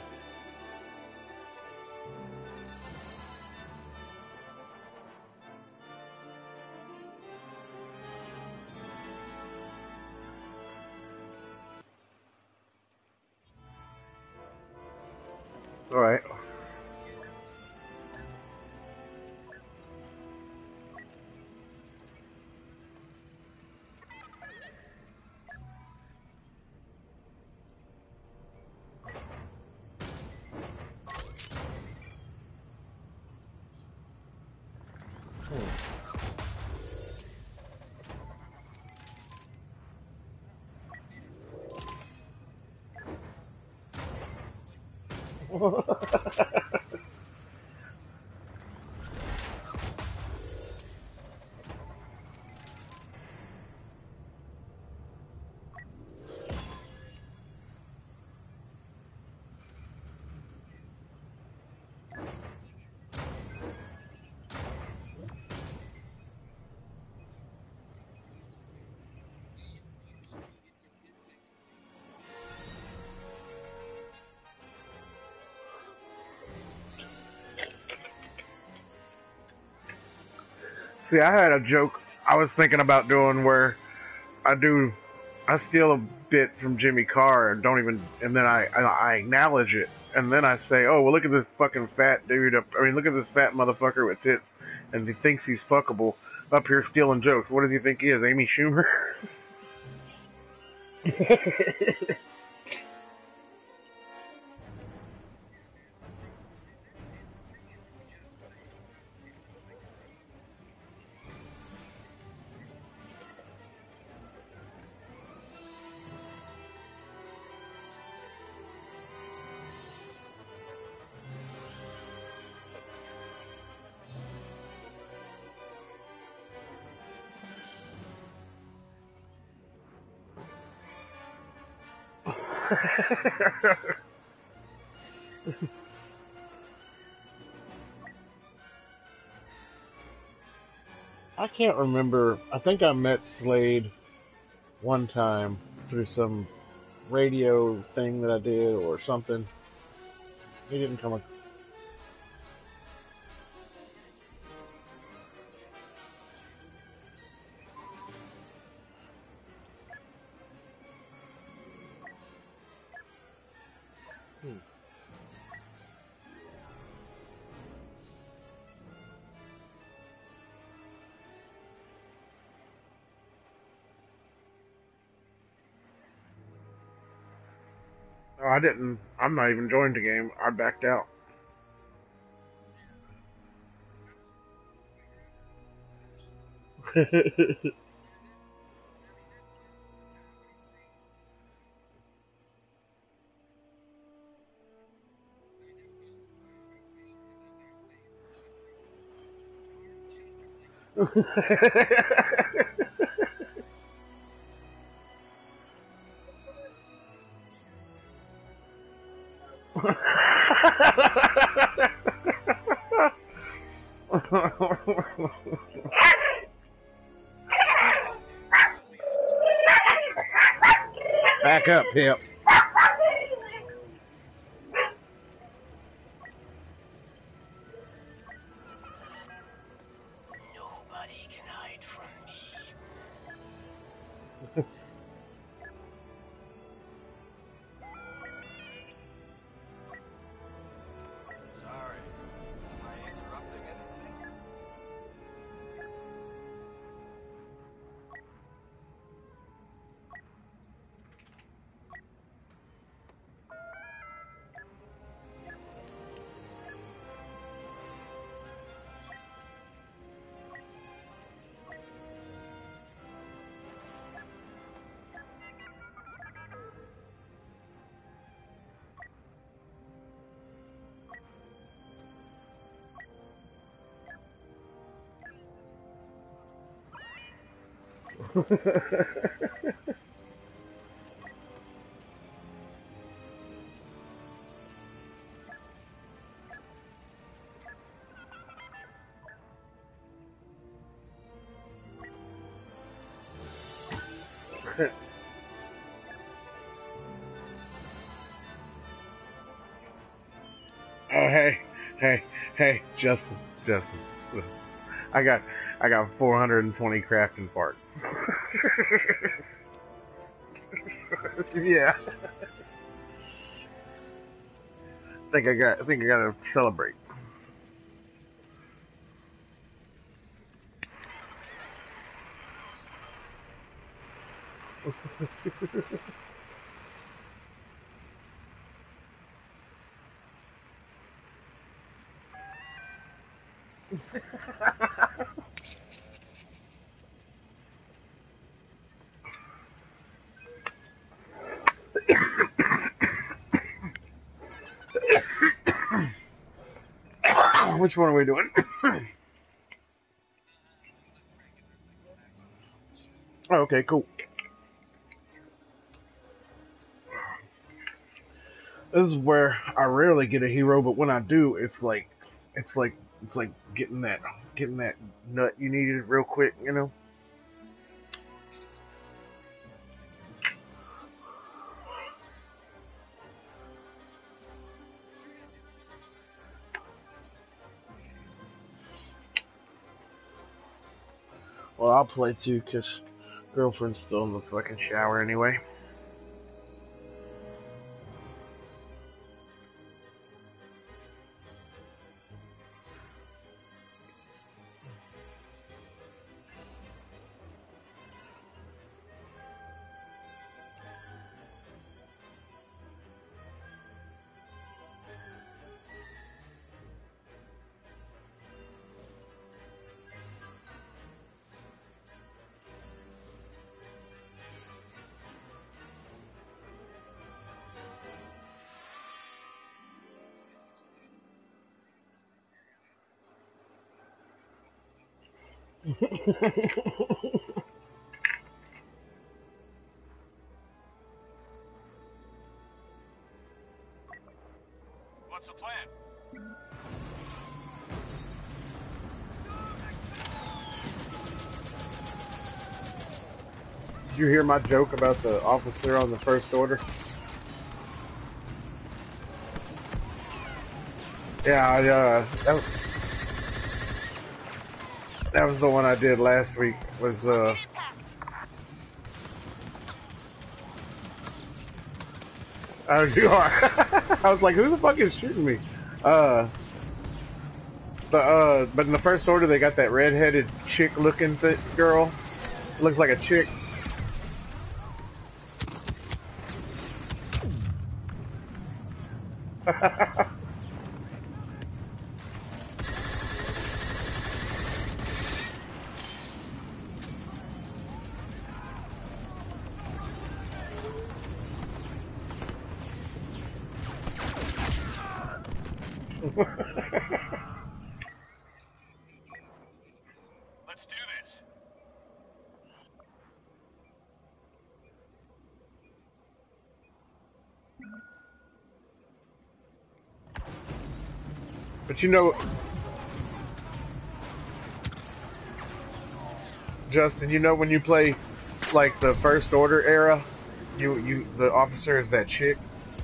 All right. See, I had a joke I was thinking about doing where I do, I steal a bit from Jimmy Carr and don't even, and then I acknowledge it, and then I say, oh well, look at this fucking fat dude up. I mean, look at this fat motherfucker with tits, and he thinks he's fuckable up here stealing jokes. What does he think he is, Amy Schumer? I can't remember. I think I met Slade one time through some radio thing that I did or something. He didn't come. Hmm. No, I didn't. I'm not even joined the game. I backed out. Back up, Pip. Nobody can hide from me. Sorry. Am I interrupting anything? Oh, hey, Justin. I got 420 crafting parts. Yeah. I think I gotta celebrate. Which one are we doing? Oh, okay, cool. This is where I rarely get a hero, but when I do, it's like getting that nut you needed real quick, you know. Well, I'll play too, cause girlfriend's still in the fucking shower anyway. What's the plan? Did you hear my joke about the officer on the first order? Yeah, that was the one I did last week. Was oh, you are. I was like, who the fuck is shooting me? But in the first order, they got that redheaded chick-looking girl. Looks like a chick. Let's do But you know, Justin, you know when you play like the First Order era, the officer is that chick.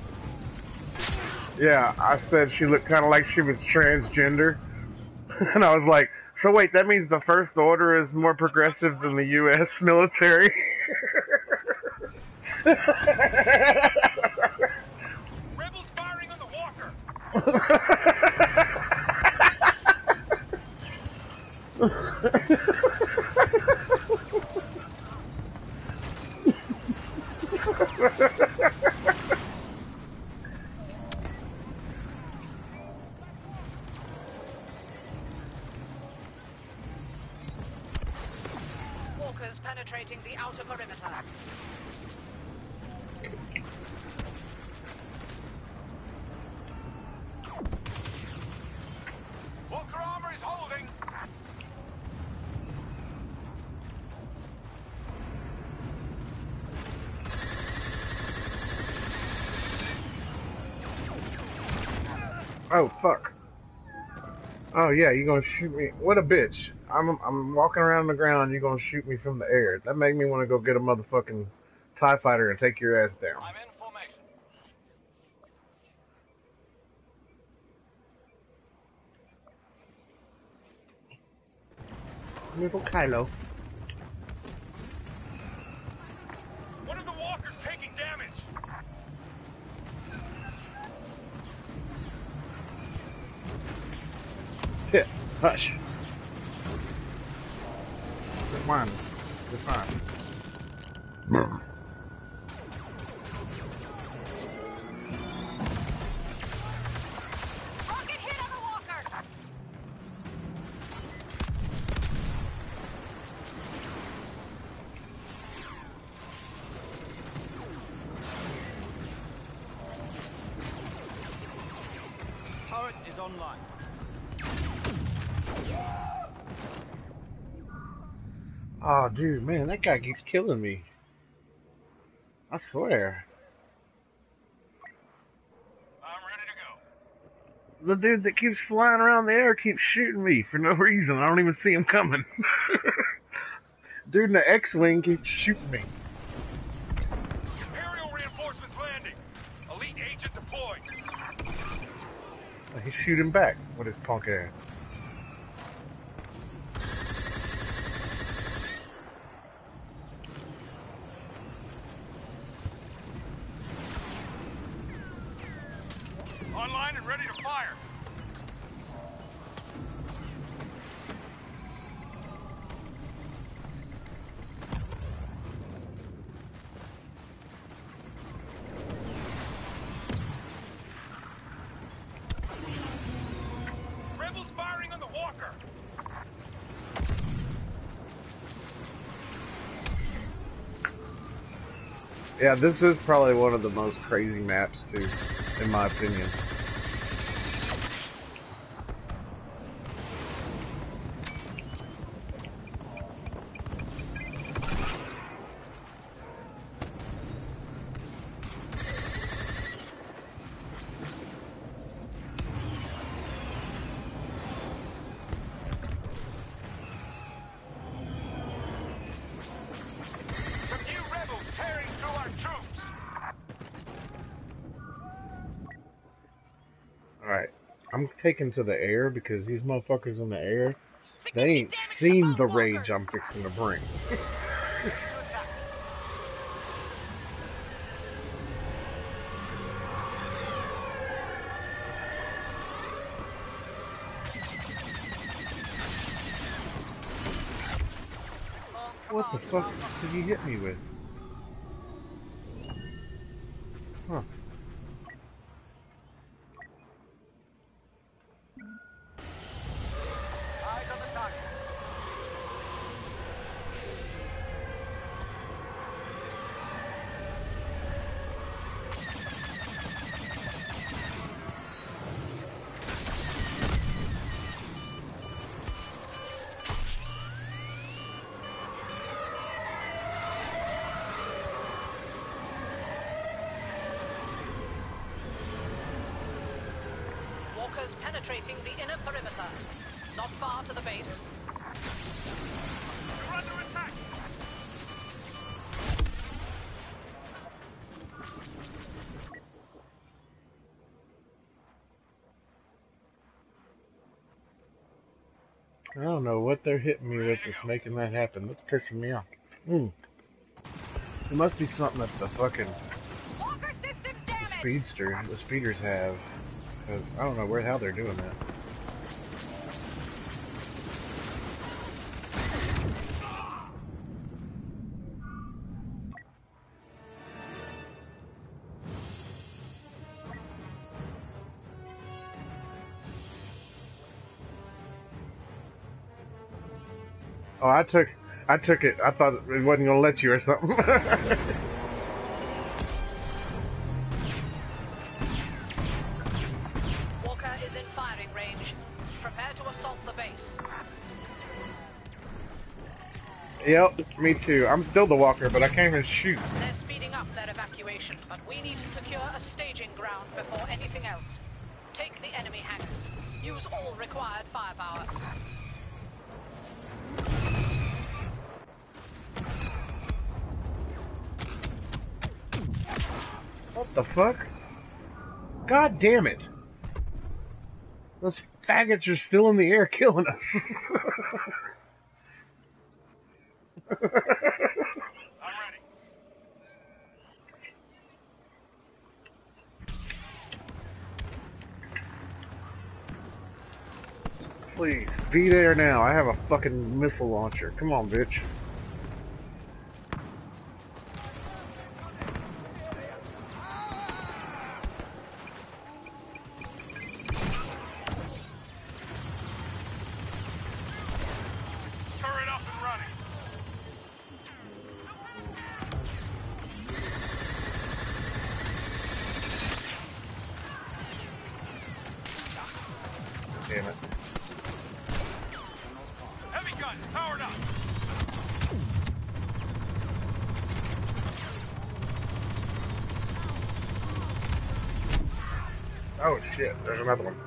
Yeah, I said she looked kind of like she was transgender, and I was like, so wait, that means the First Order is more progressive than the U.S. military? Rebels firing on the walker! Walkers penetrating the outer perimeter. Walker armor is holding! Oh fuck! Oh yeah, you gonna shoot me? What a bitch! I'm walking around the ground. You gonna shoot me from the air? That made me want to go get a motherfucking TIE fighter and take your ass down. I'm in formation. Little Kylo. One of the walkers taking damage! Hit. Hush. Good one. You're fine. Rocket hit on the walker! Turret is online. Oh, dude, man, that guy keeps killing me. I swear. I'm ready to go. The dude that keeps flying around the air keeps shooting me for no reason. I don't even see him coming. Dude in the X-Wing keeps shooting me. Imperial reinforcements landing. Elite agent deployed. He's shooting back with his punk ass. Online and ready to fire. Rebels firing on the walker. Yeah, this is probably one of the most crazy maps, too, in my opinion. Some new rebels tearing through our troops. Alright, I'm taking to the air because these motherfuckers in the air, they ain't seen the rage I'm fixing to bring. What the fuck did you hit me with? Huh. Eyes on the target. Walkers penetrating the inner perimeter. Not far to the base. You're under attack! I don't know what they're hitting me with that's making that happen. That's pissing me off. It must be something that the fucking the speeders have. Because I don't know where the hell they're doing that. Oh, I took it. I thought it wasn't gonna let you or something. Walker is in firing range. Prepare to assault the base. Yep, me too. I'm still the walker, but I can't even shoot. They're speeding up their evacuation, but we need to secure a staging ground before anything else. Take the enemy hangars. Use all required firepower. What the fuck? God damn it. Those faggots are still in the air killing us. I'm ready. Please, be there now. I have a fucking missile launcher. Come on, bitch. Turret up and running. Damn it. Heavy gun, powered up. Oh shit, there's another one.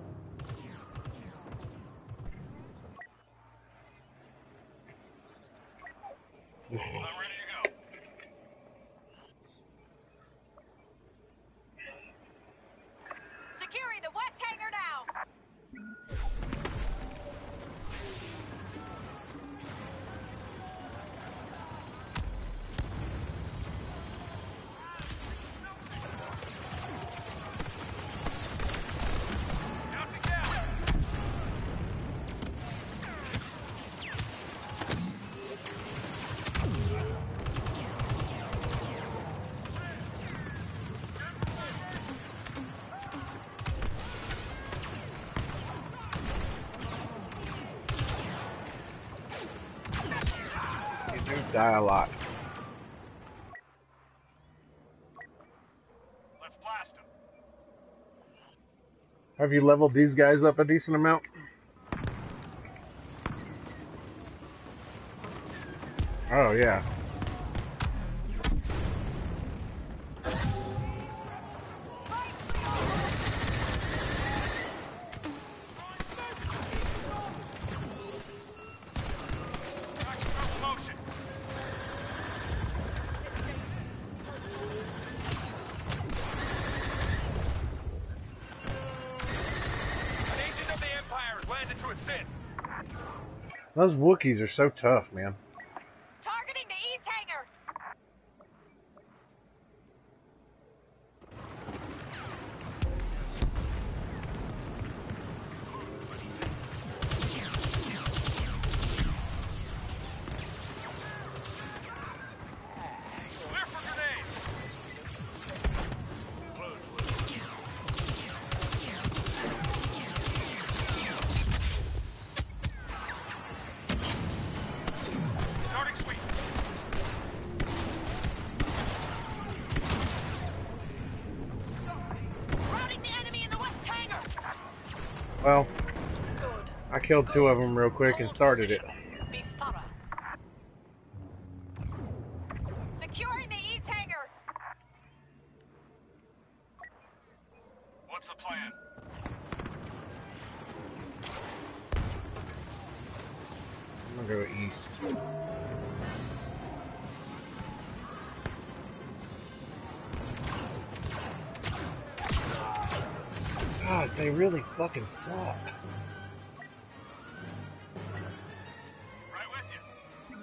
I'm ready to go. Securing the west hangar now. Counting down. You do die a lot. Let's blast them. Have you leveled these guys up a decent amount? Oh yeah. Tactical motion. An agent of the Empire has landed to assist. Those Wookiees are so tough, man. Targeting the east hangar. Clear for grenades. Starting sweep. Routing the enemy in the west hangar. Well, Good. I killed two of them real quick and started it. Be thorough. Securing the east hangar. What's the plan? Christ. God, they really fucking suck. Right with you.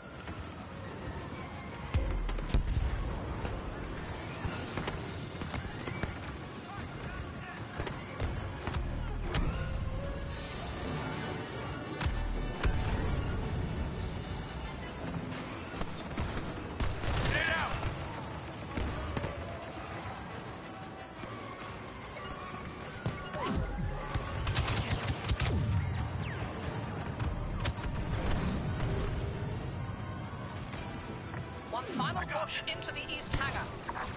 Get out! One final push into the east hangar.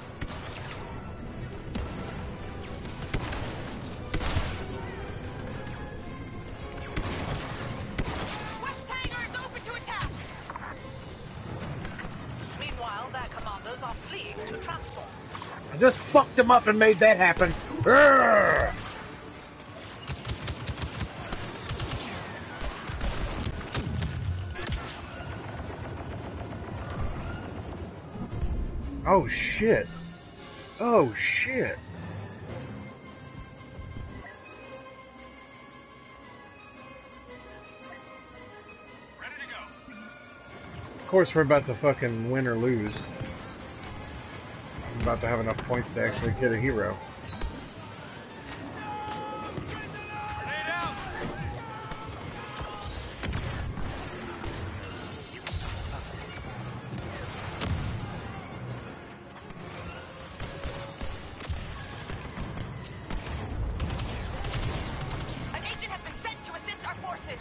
West hangar is open to attack. Meanwhile, their commanders are fleeing to transports. I just fucked him up and made that happen. Urgh! Oh shit. Oh shit. Ready to go. Of course we're about to fucking win or lose. I'm about to have enough points to actually get a hero. Grenade out! An agent has been sent to assist our forces.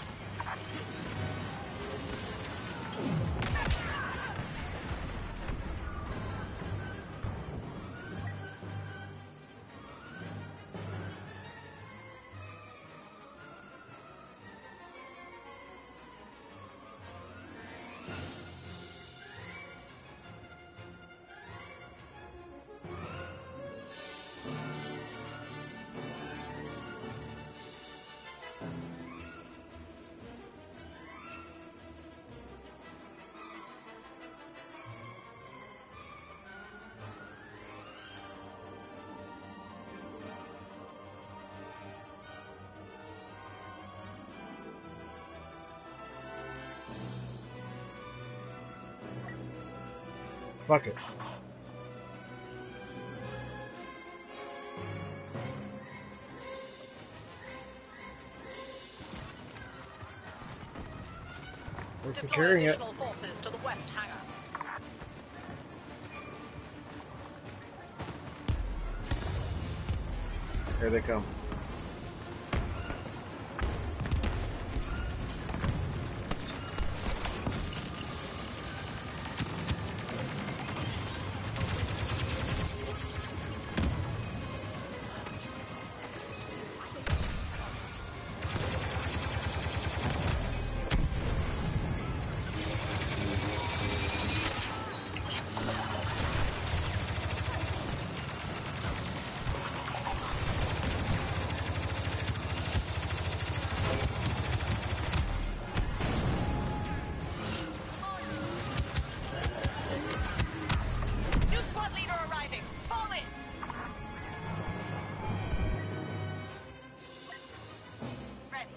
Fuck it. We're Deploy securing it. additional forces to the west hangar. Here they come. New squad leader arriving. Fall in. Ready.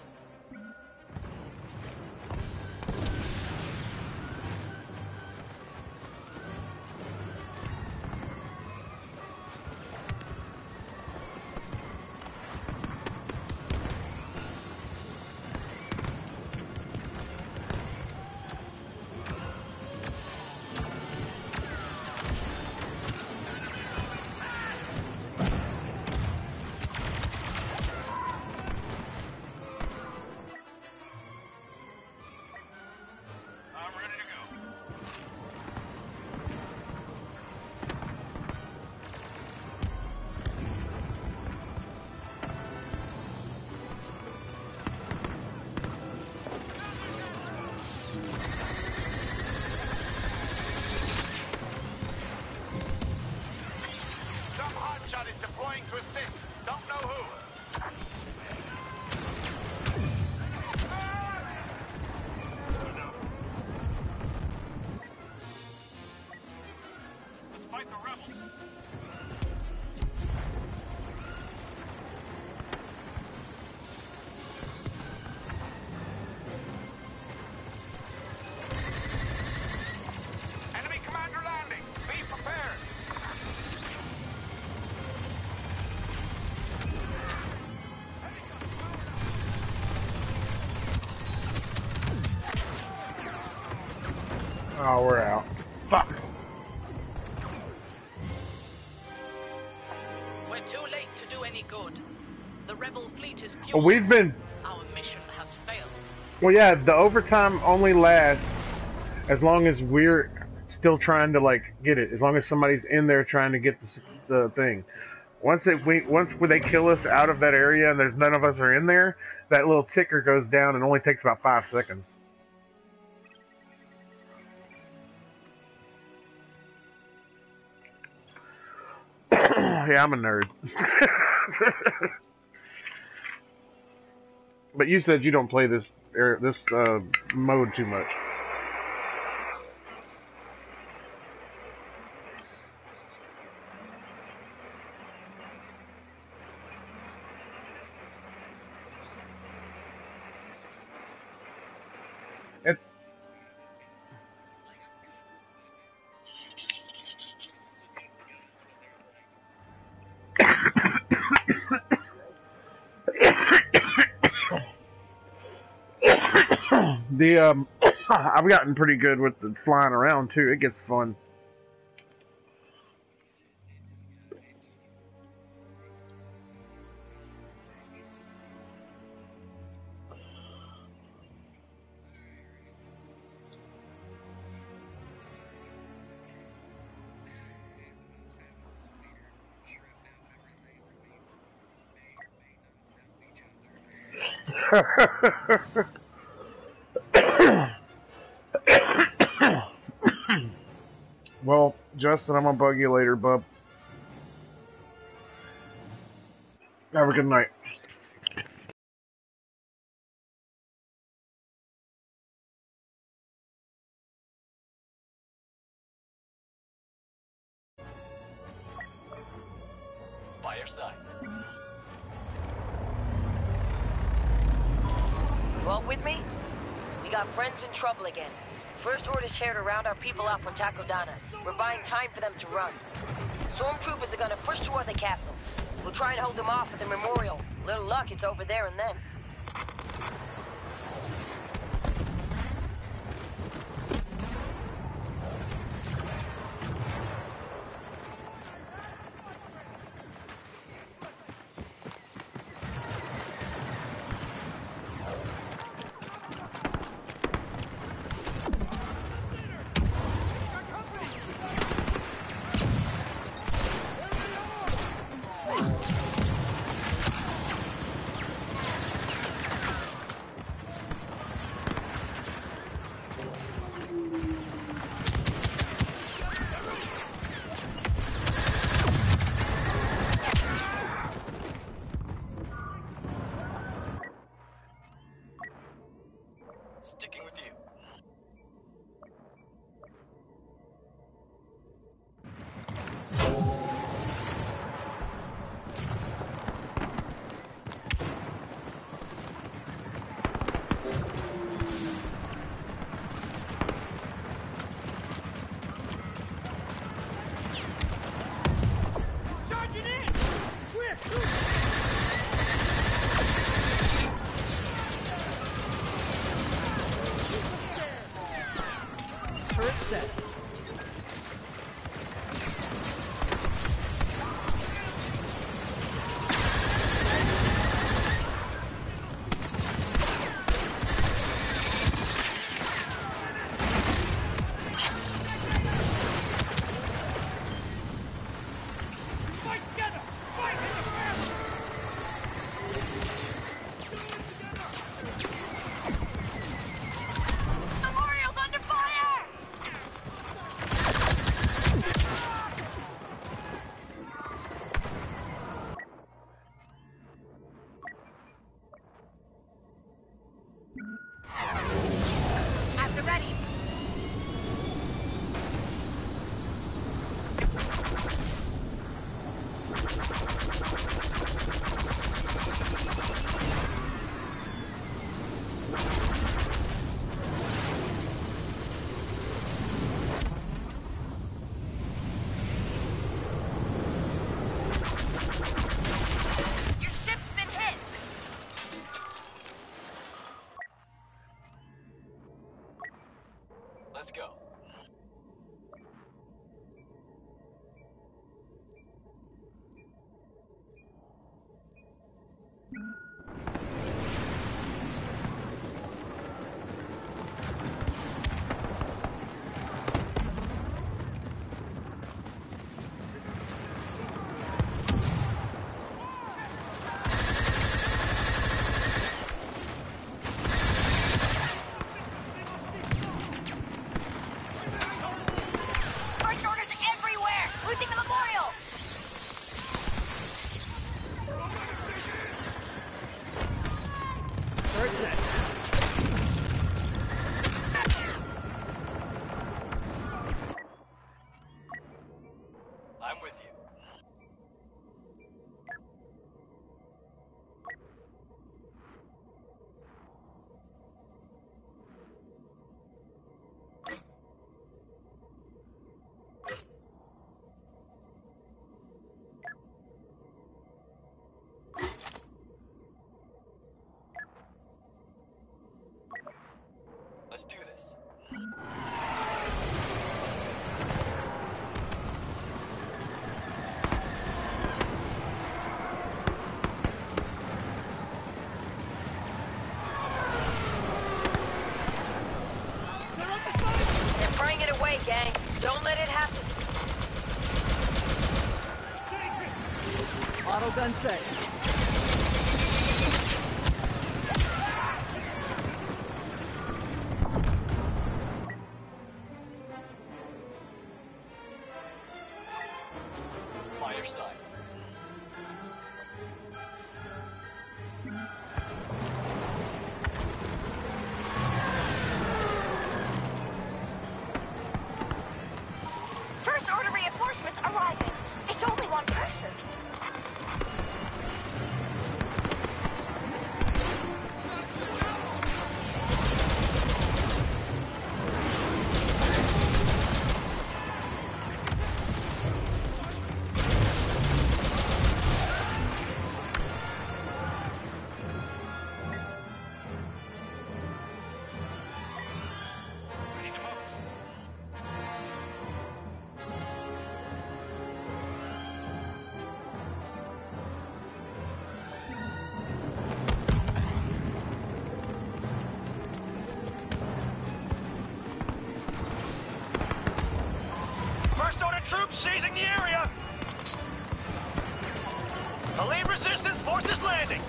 I'm ready to go. Some hotshot is deploying to assist. Don't know who. Enemy commander landing. Be prepared. Oh, we're out. Fuck. We're too late to do any good. The rebel fleet is Well, fueled. we've been. Our mission has failed. Well, yeah, the overtime only lasts as long as we're still trying to like get it. As long as somebody's in there trying to get the thing. Once they kill us out of that area and there's none of us are in there, that little ticker goes down and only takes about 5 seconds. Yeah, I'm a nerd. But you said you don't play this mode too much. It, I've gotten pretty good with the flying around too. It gets fun. Well, Justin, I'm gonna bug you later, bub. Have a good night. By your side. Well, with me? We got friends in trouble again. First Order's here to round our people up on Takodana. We're buying time for them to run. Stormtroopers are gonna push toward the castle. We'll try and hold them off at the memorial. Little luck, it's over there and then. Sticking with you. Charging in! Quick! Turret set. Fight together! Fight in the family! Memorial's under fire! First orders everywhere! Losing the memorial! Turret set. I'm with you. Let's do this. They're praying it away, gang. Don't let it happen. Auto gun set. By your side. First order reinforcements arriving. It's only one person. Ready to move. First order troops seizing the area. Elite resistance forces landing.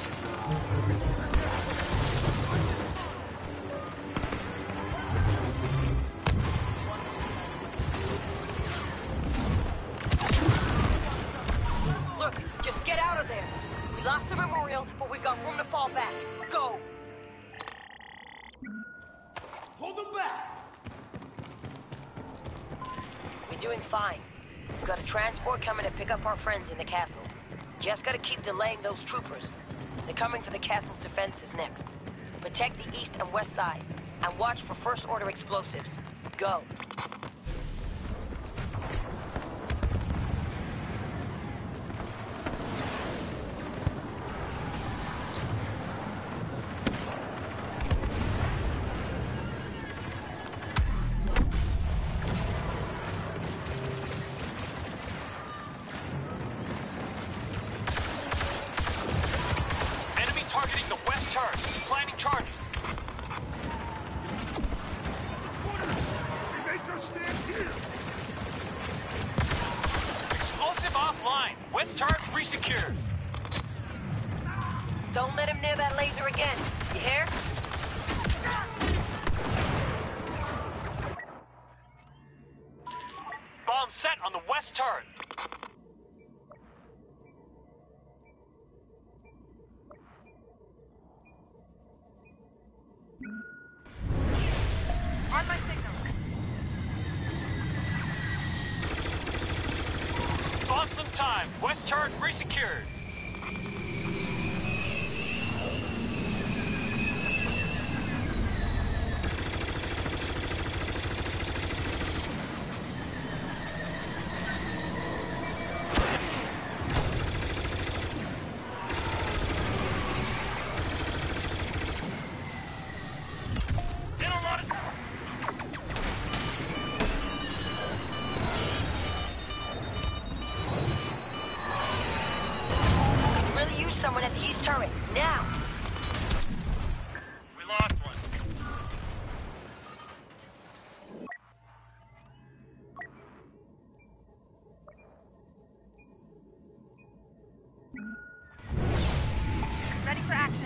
Look, just get out of there. We lost the memorial, but we've got room to fall back. Go! Hold them back. We're doing fine. We've got a transport coming to pick up our friends in the castle. Just gotta keep delaying those troopers. They're coming for the castle's defenses next. Protect the east and west sides, and watch for first order explosives. Go. Enemy targeting the west turret. Planning charges. We make us stand here. Explosive offline. West turret resecured. Don't let him near that laser again. You hear? Bomb set on the west turret. On my signal. Bought some time. West turret resecured. In a lot of... turret, now! We lost one. Ready for action.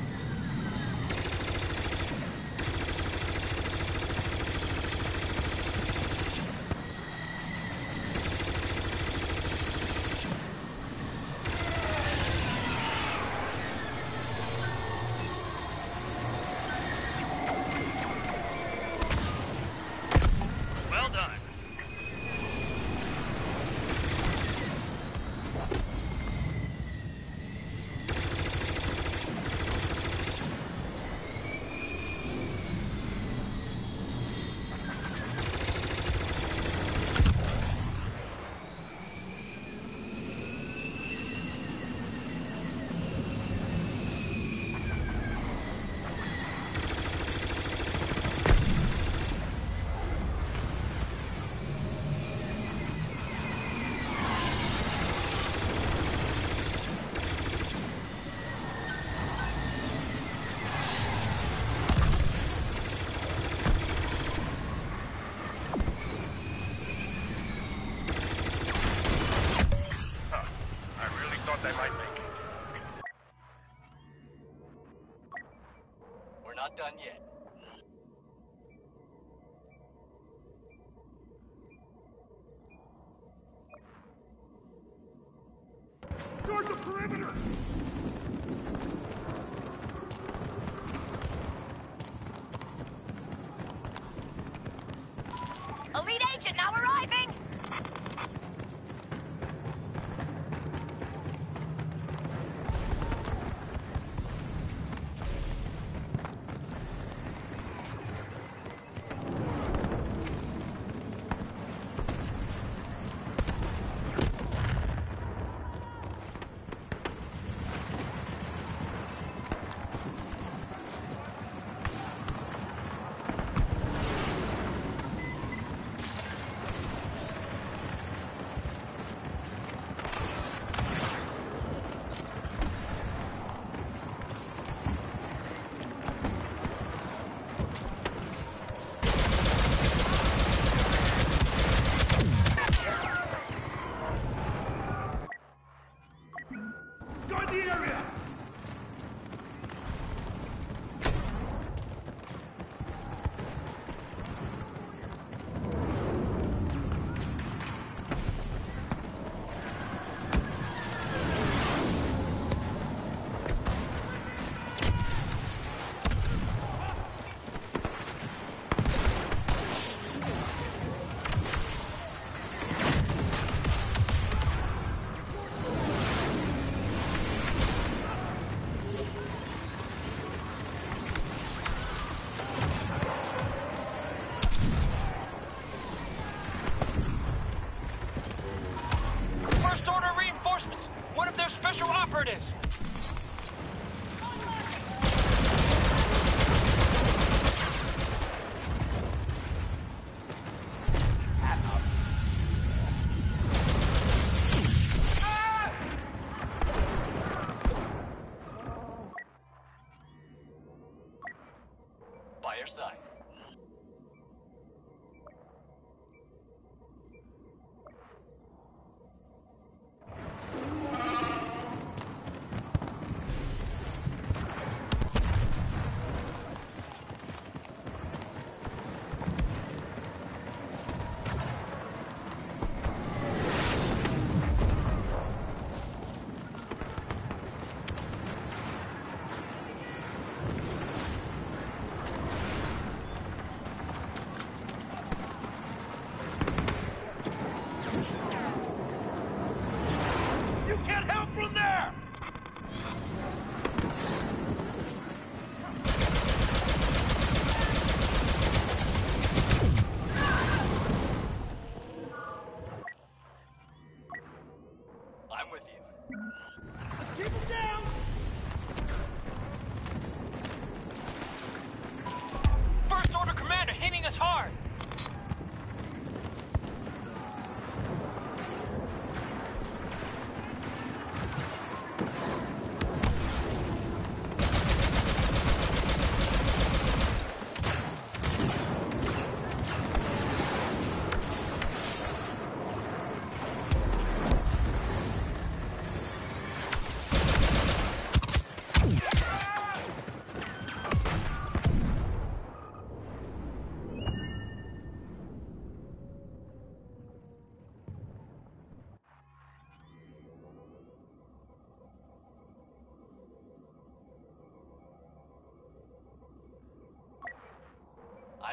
Well done. I really thought they might make it. We're not done yet. Guard the perimeter! Elite agent now arriving!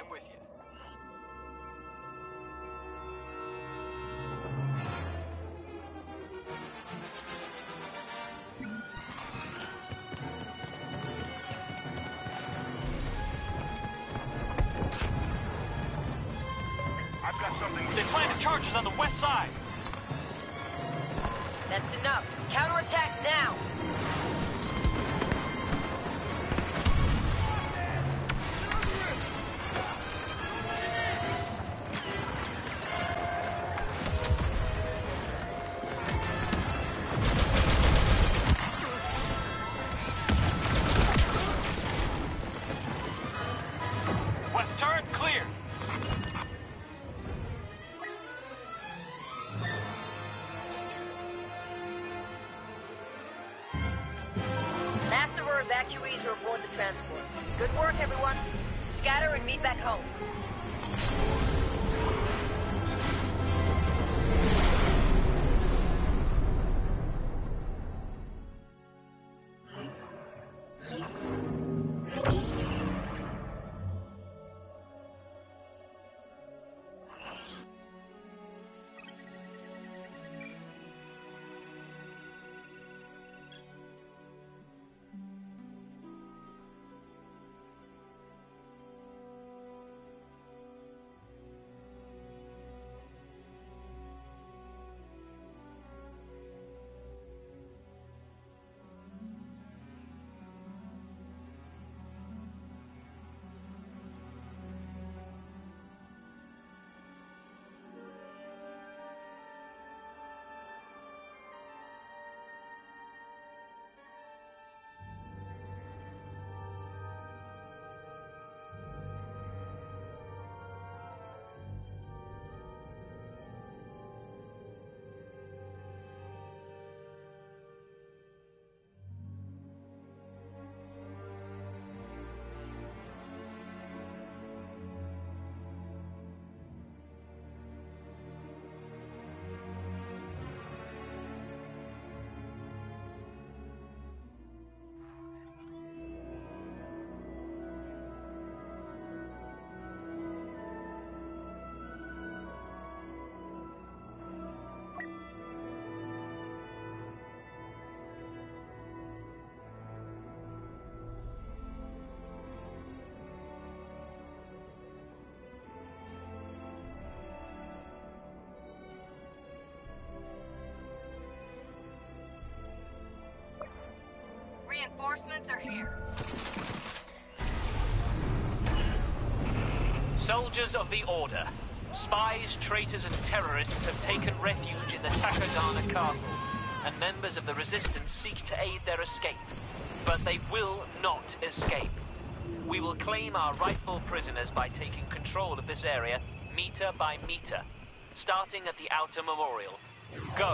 I'm with you. I've got something. They planted charges on the west side. That's enough. Counterattack now! West turret clear. Last of our evacuees are aboard the transport. Good work, everyone. Scatter and meet back home. Reinforcements are here. Soldiers of the Order. Spies, traitors, and terrorists have taken refuge in the Takodana Castle, and members of the Resistance seek to aid their escape. But they will not escape. We will claim our rightful prisoners by taking control of this area, meter by meter, starting at the Outer Memorial. Go!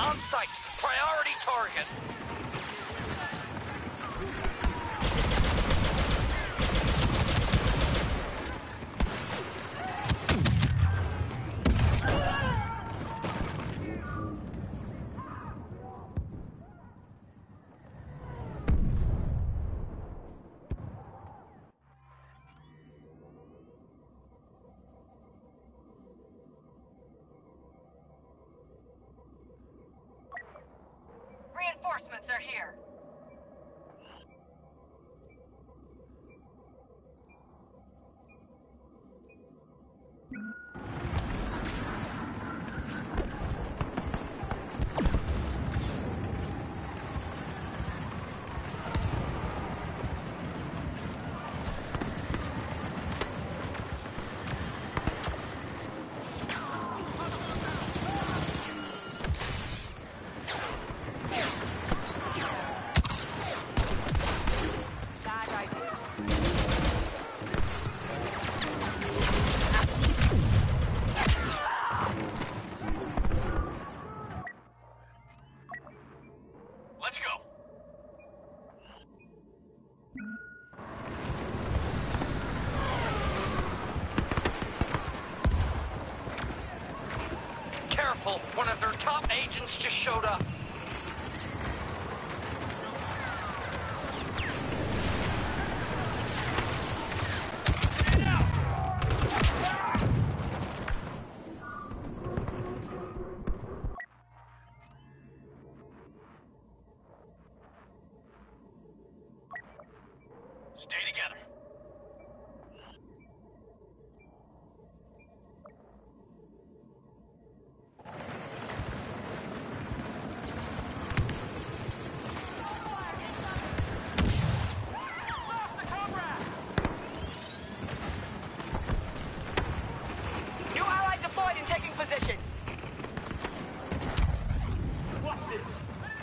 on site. Priority target. Reinforcements are here. Let's go. Careful, one of their top agents just showed up. Stay together. New ally deployed and taking position. Watch this.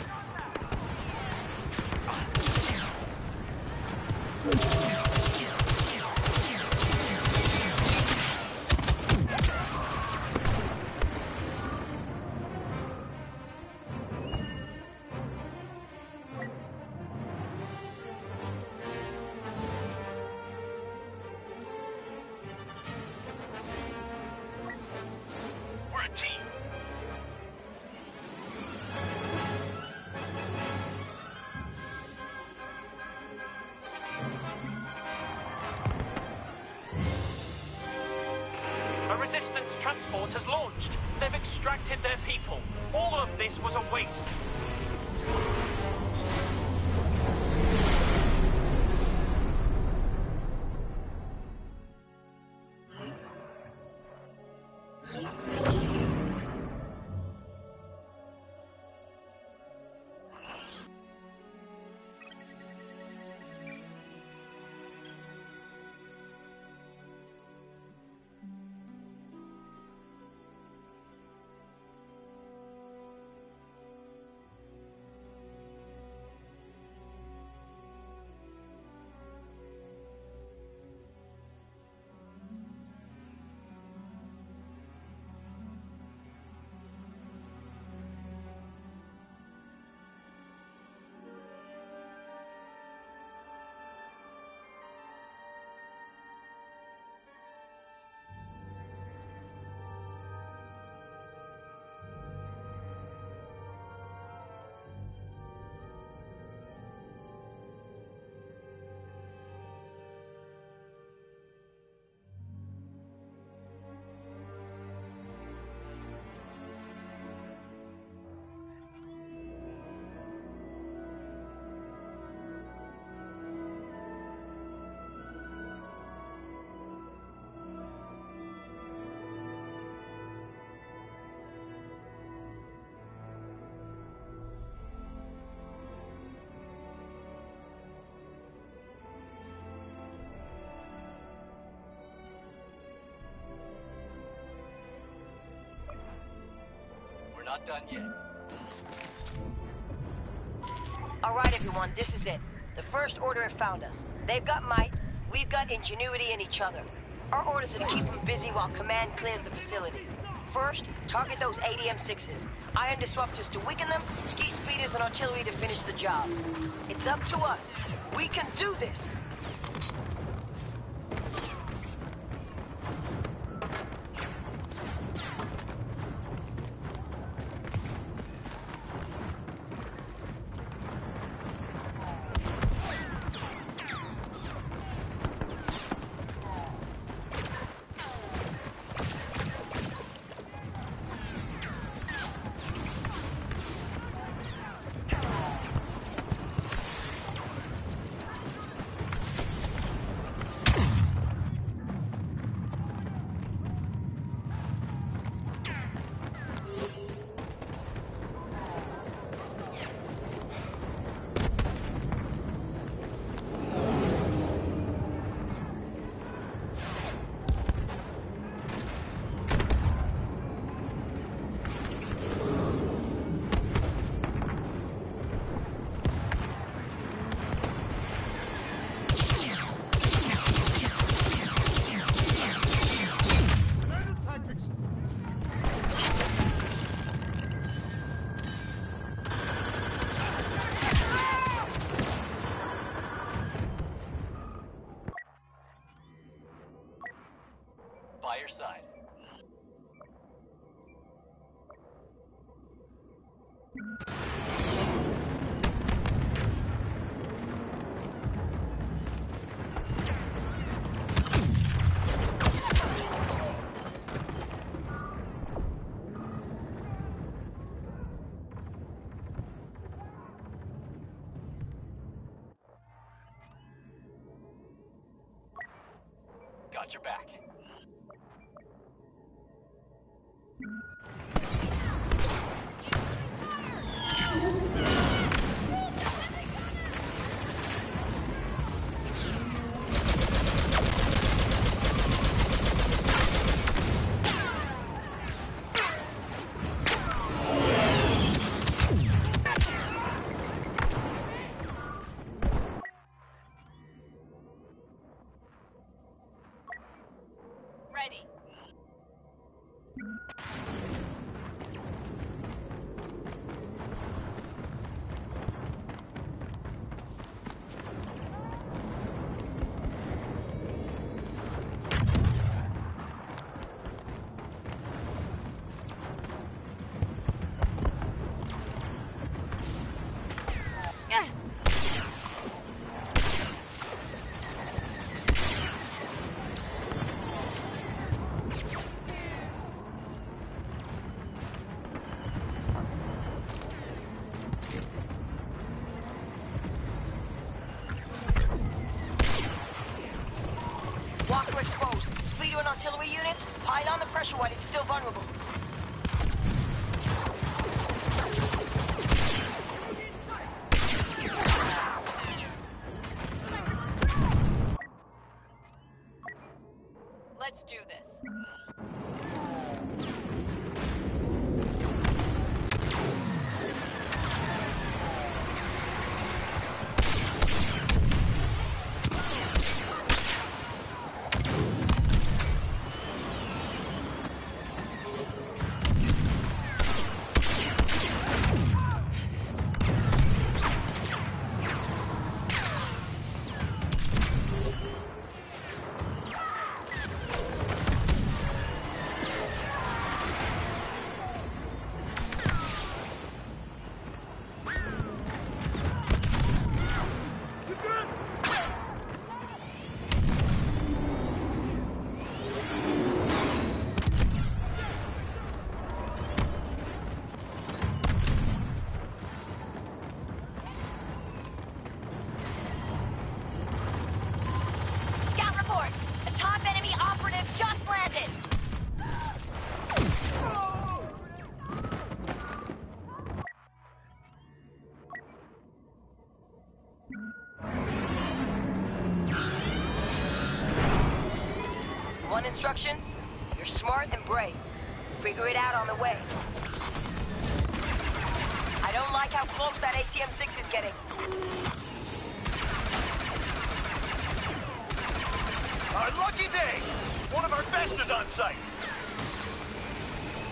We're a team. A resistance transport has launched. They've extracted their people. All of this was a waste. Not done yet. Alright everyone, this is it. The First Order have found us. They've got might, we've got ingenuity in each other. Our orders are to keep them busy while Command clears the facility. First, target those ADM-6s. Iron disruptors to weaken them, ski speeders and artillery to finish the job. It's up to us. We can do this! By your side. Got your back. Ready. Walker exposed. Speeder and artillery units, pile on the pressure while it's still vulnerable. Let's do this. One instruction, you're smart and brave. Figure it out on the way. I don't like how close that ATM-6 is getting. Our lucky day! One of our best is on site!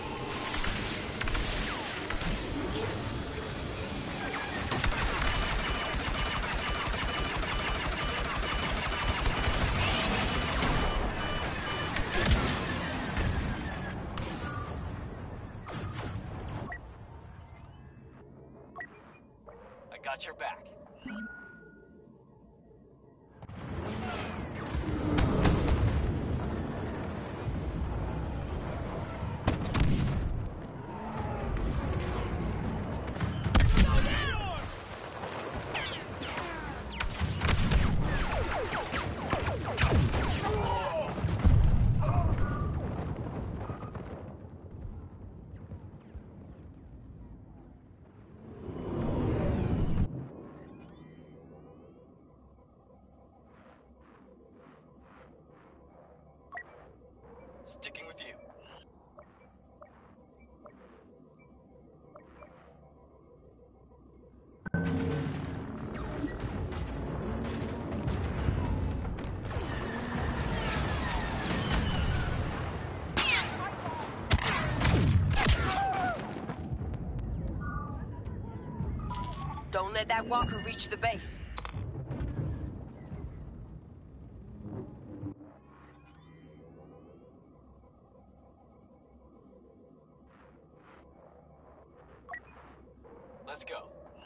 got your back. Sticking with you. Don't let that walker reach the base. Let's go.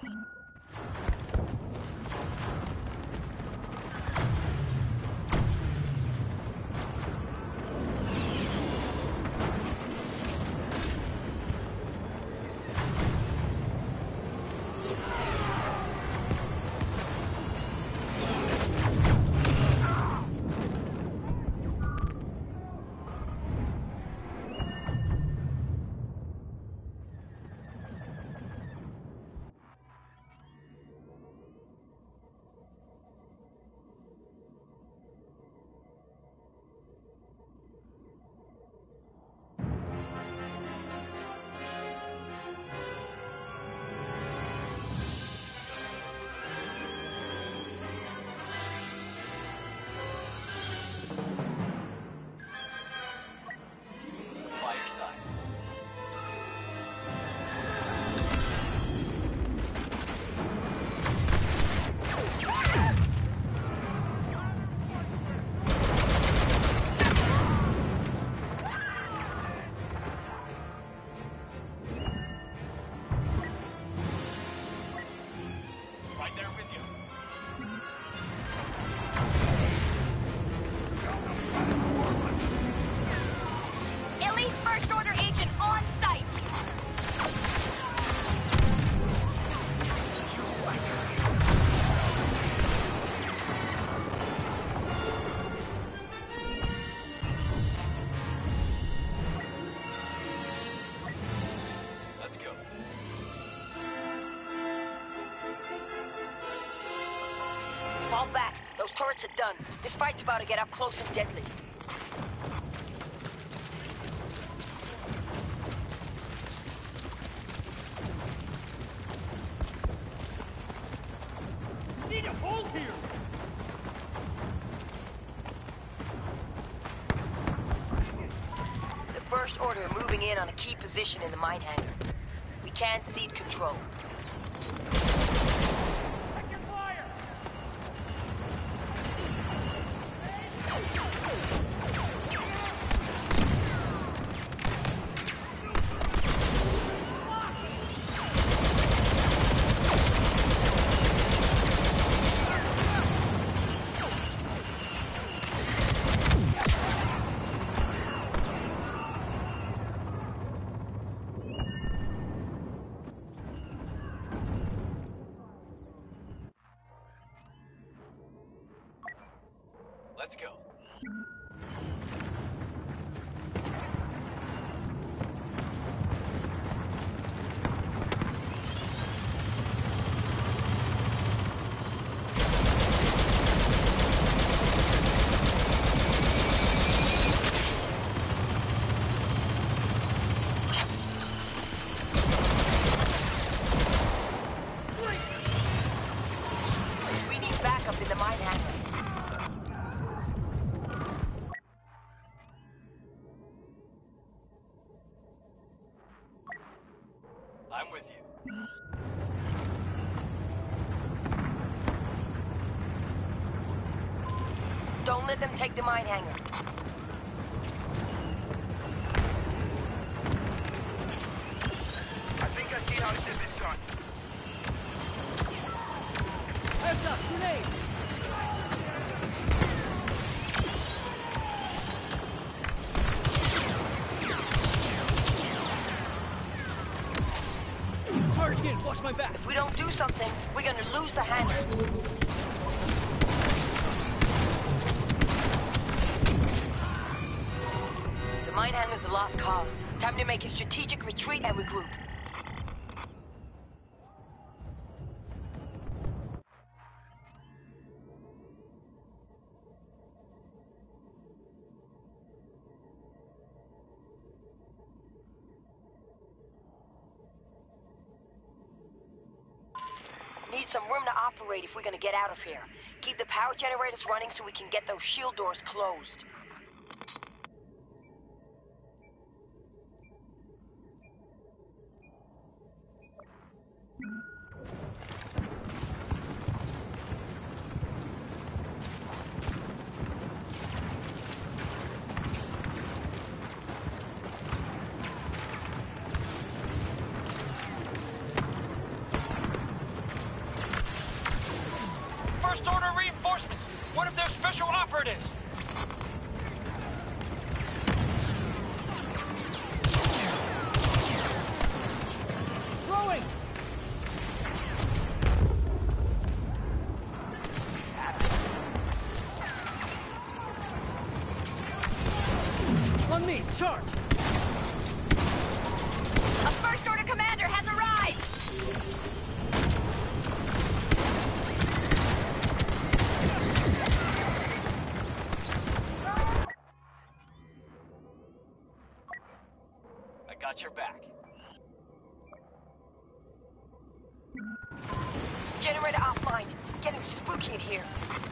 By your side. Right there with you. Elite First Order agent on site. Let's go. Fall back. Those turrets are done. This fight's about to get up close and deadly. Need a hold here! The First Order are moving in on a key position in the mine hangar. We can't cede control. Check your fire! Let's go. We need backup in the mine hangar. I'm with you. Don't let them take the mine hangar. I think I see how this is done. Watch my back. If we don't do something, we're gonna lose the hangar. The mine hangar's a lost cause. Time to make a strategic retreat and regroup. Need some room to operate if we're gonna get out of here. Keep the power generators running so we can get those shield doors closed. First order reinforcements! One of their special operatives! Throwing! On me, charge! A first order commander has arrived! I got your back. Generator offline. Getting spooky in here.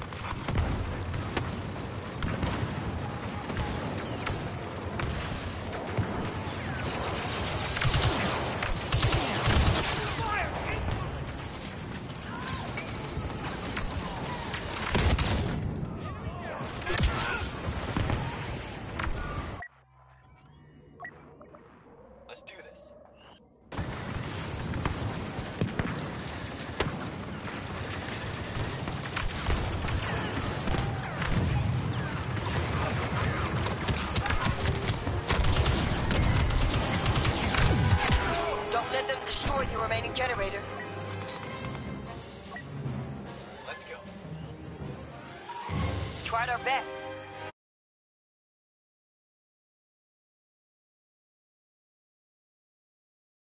Let's do this. Don't let them destroy the remaining generator. Let's go. Tried our best.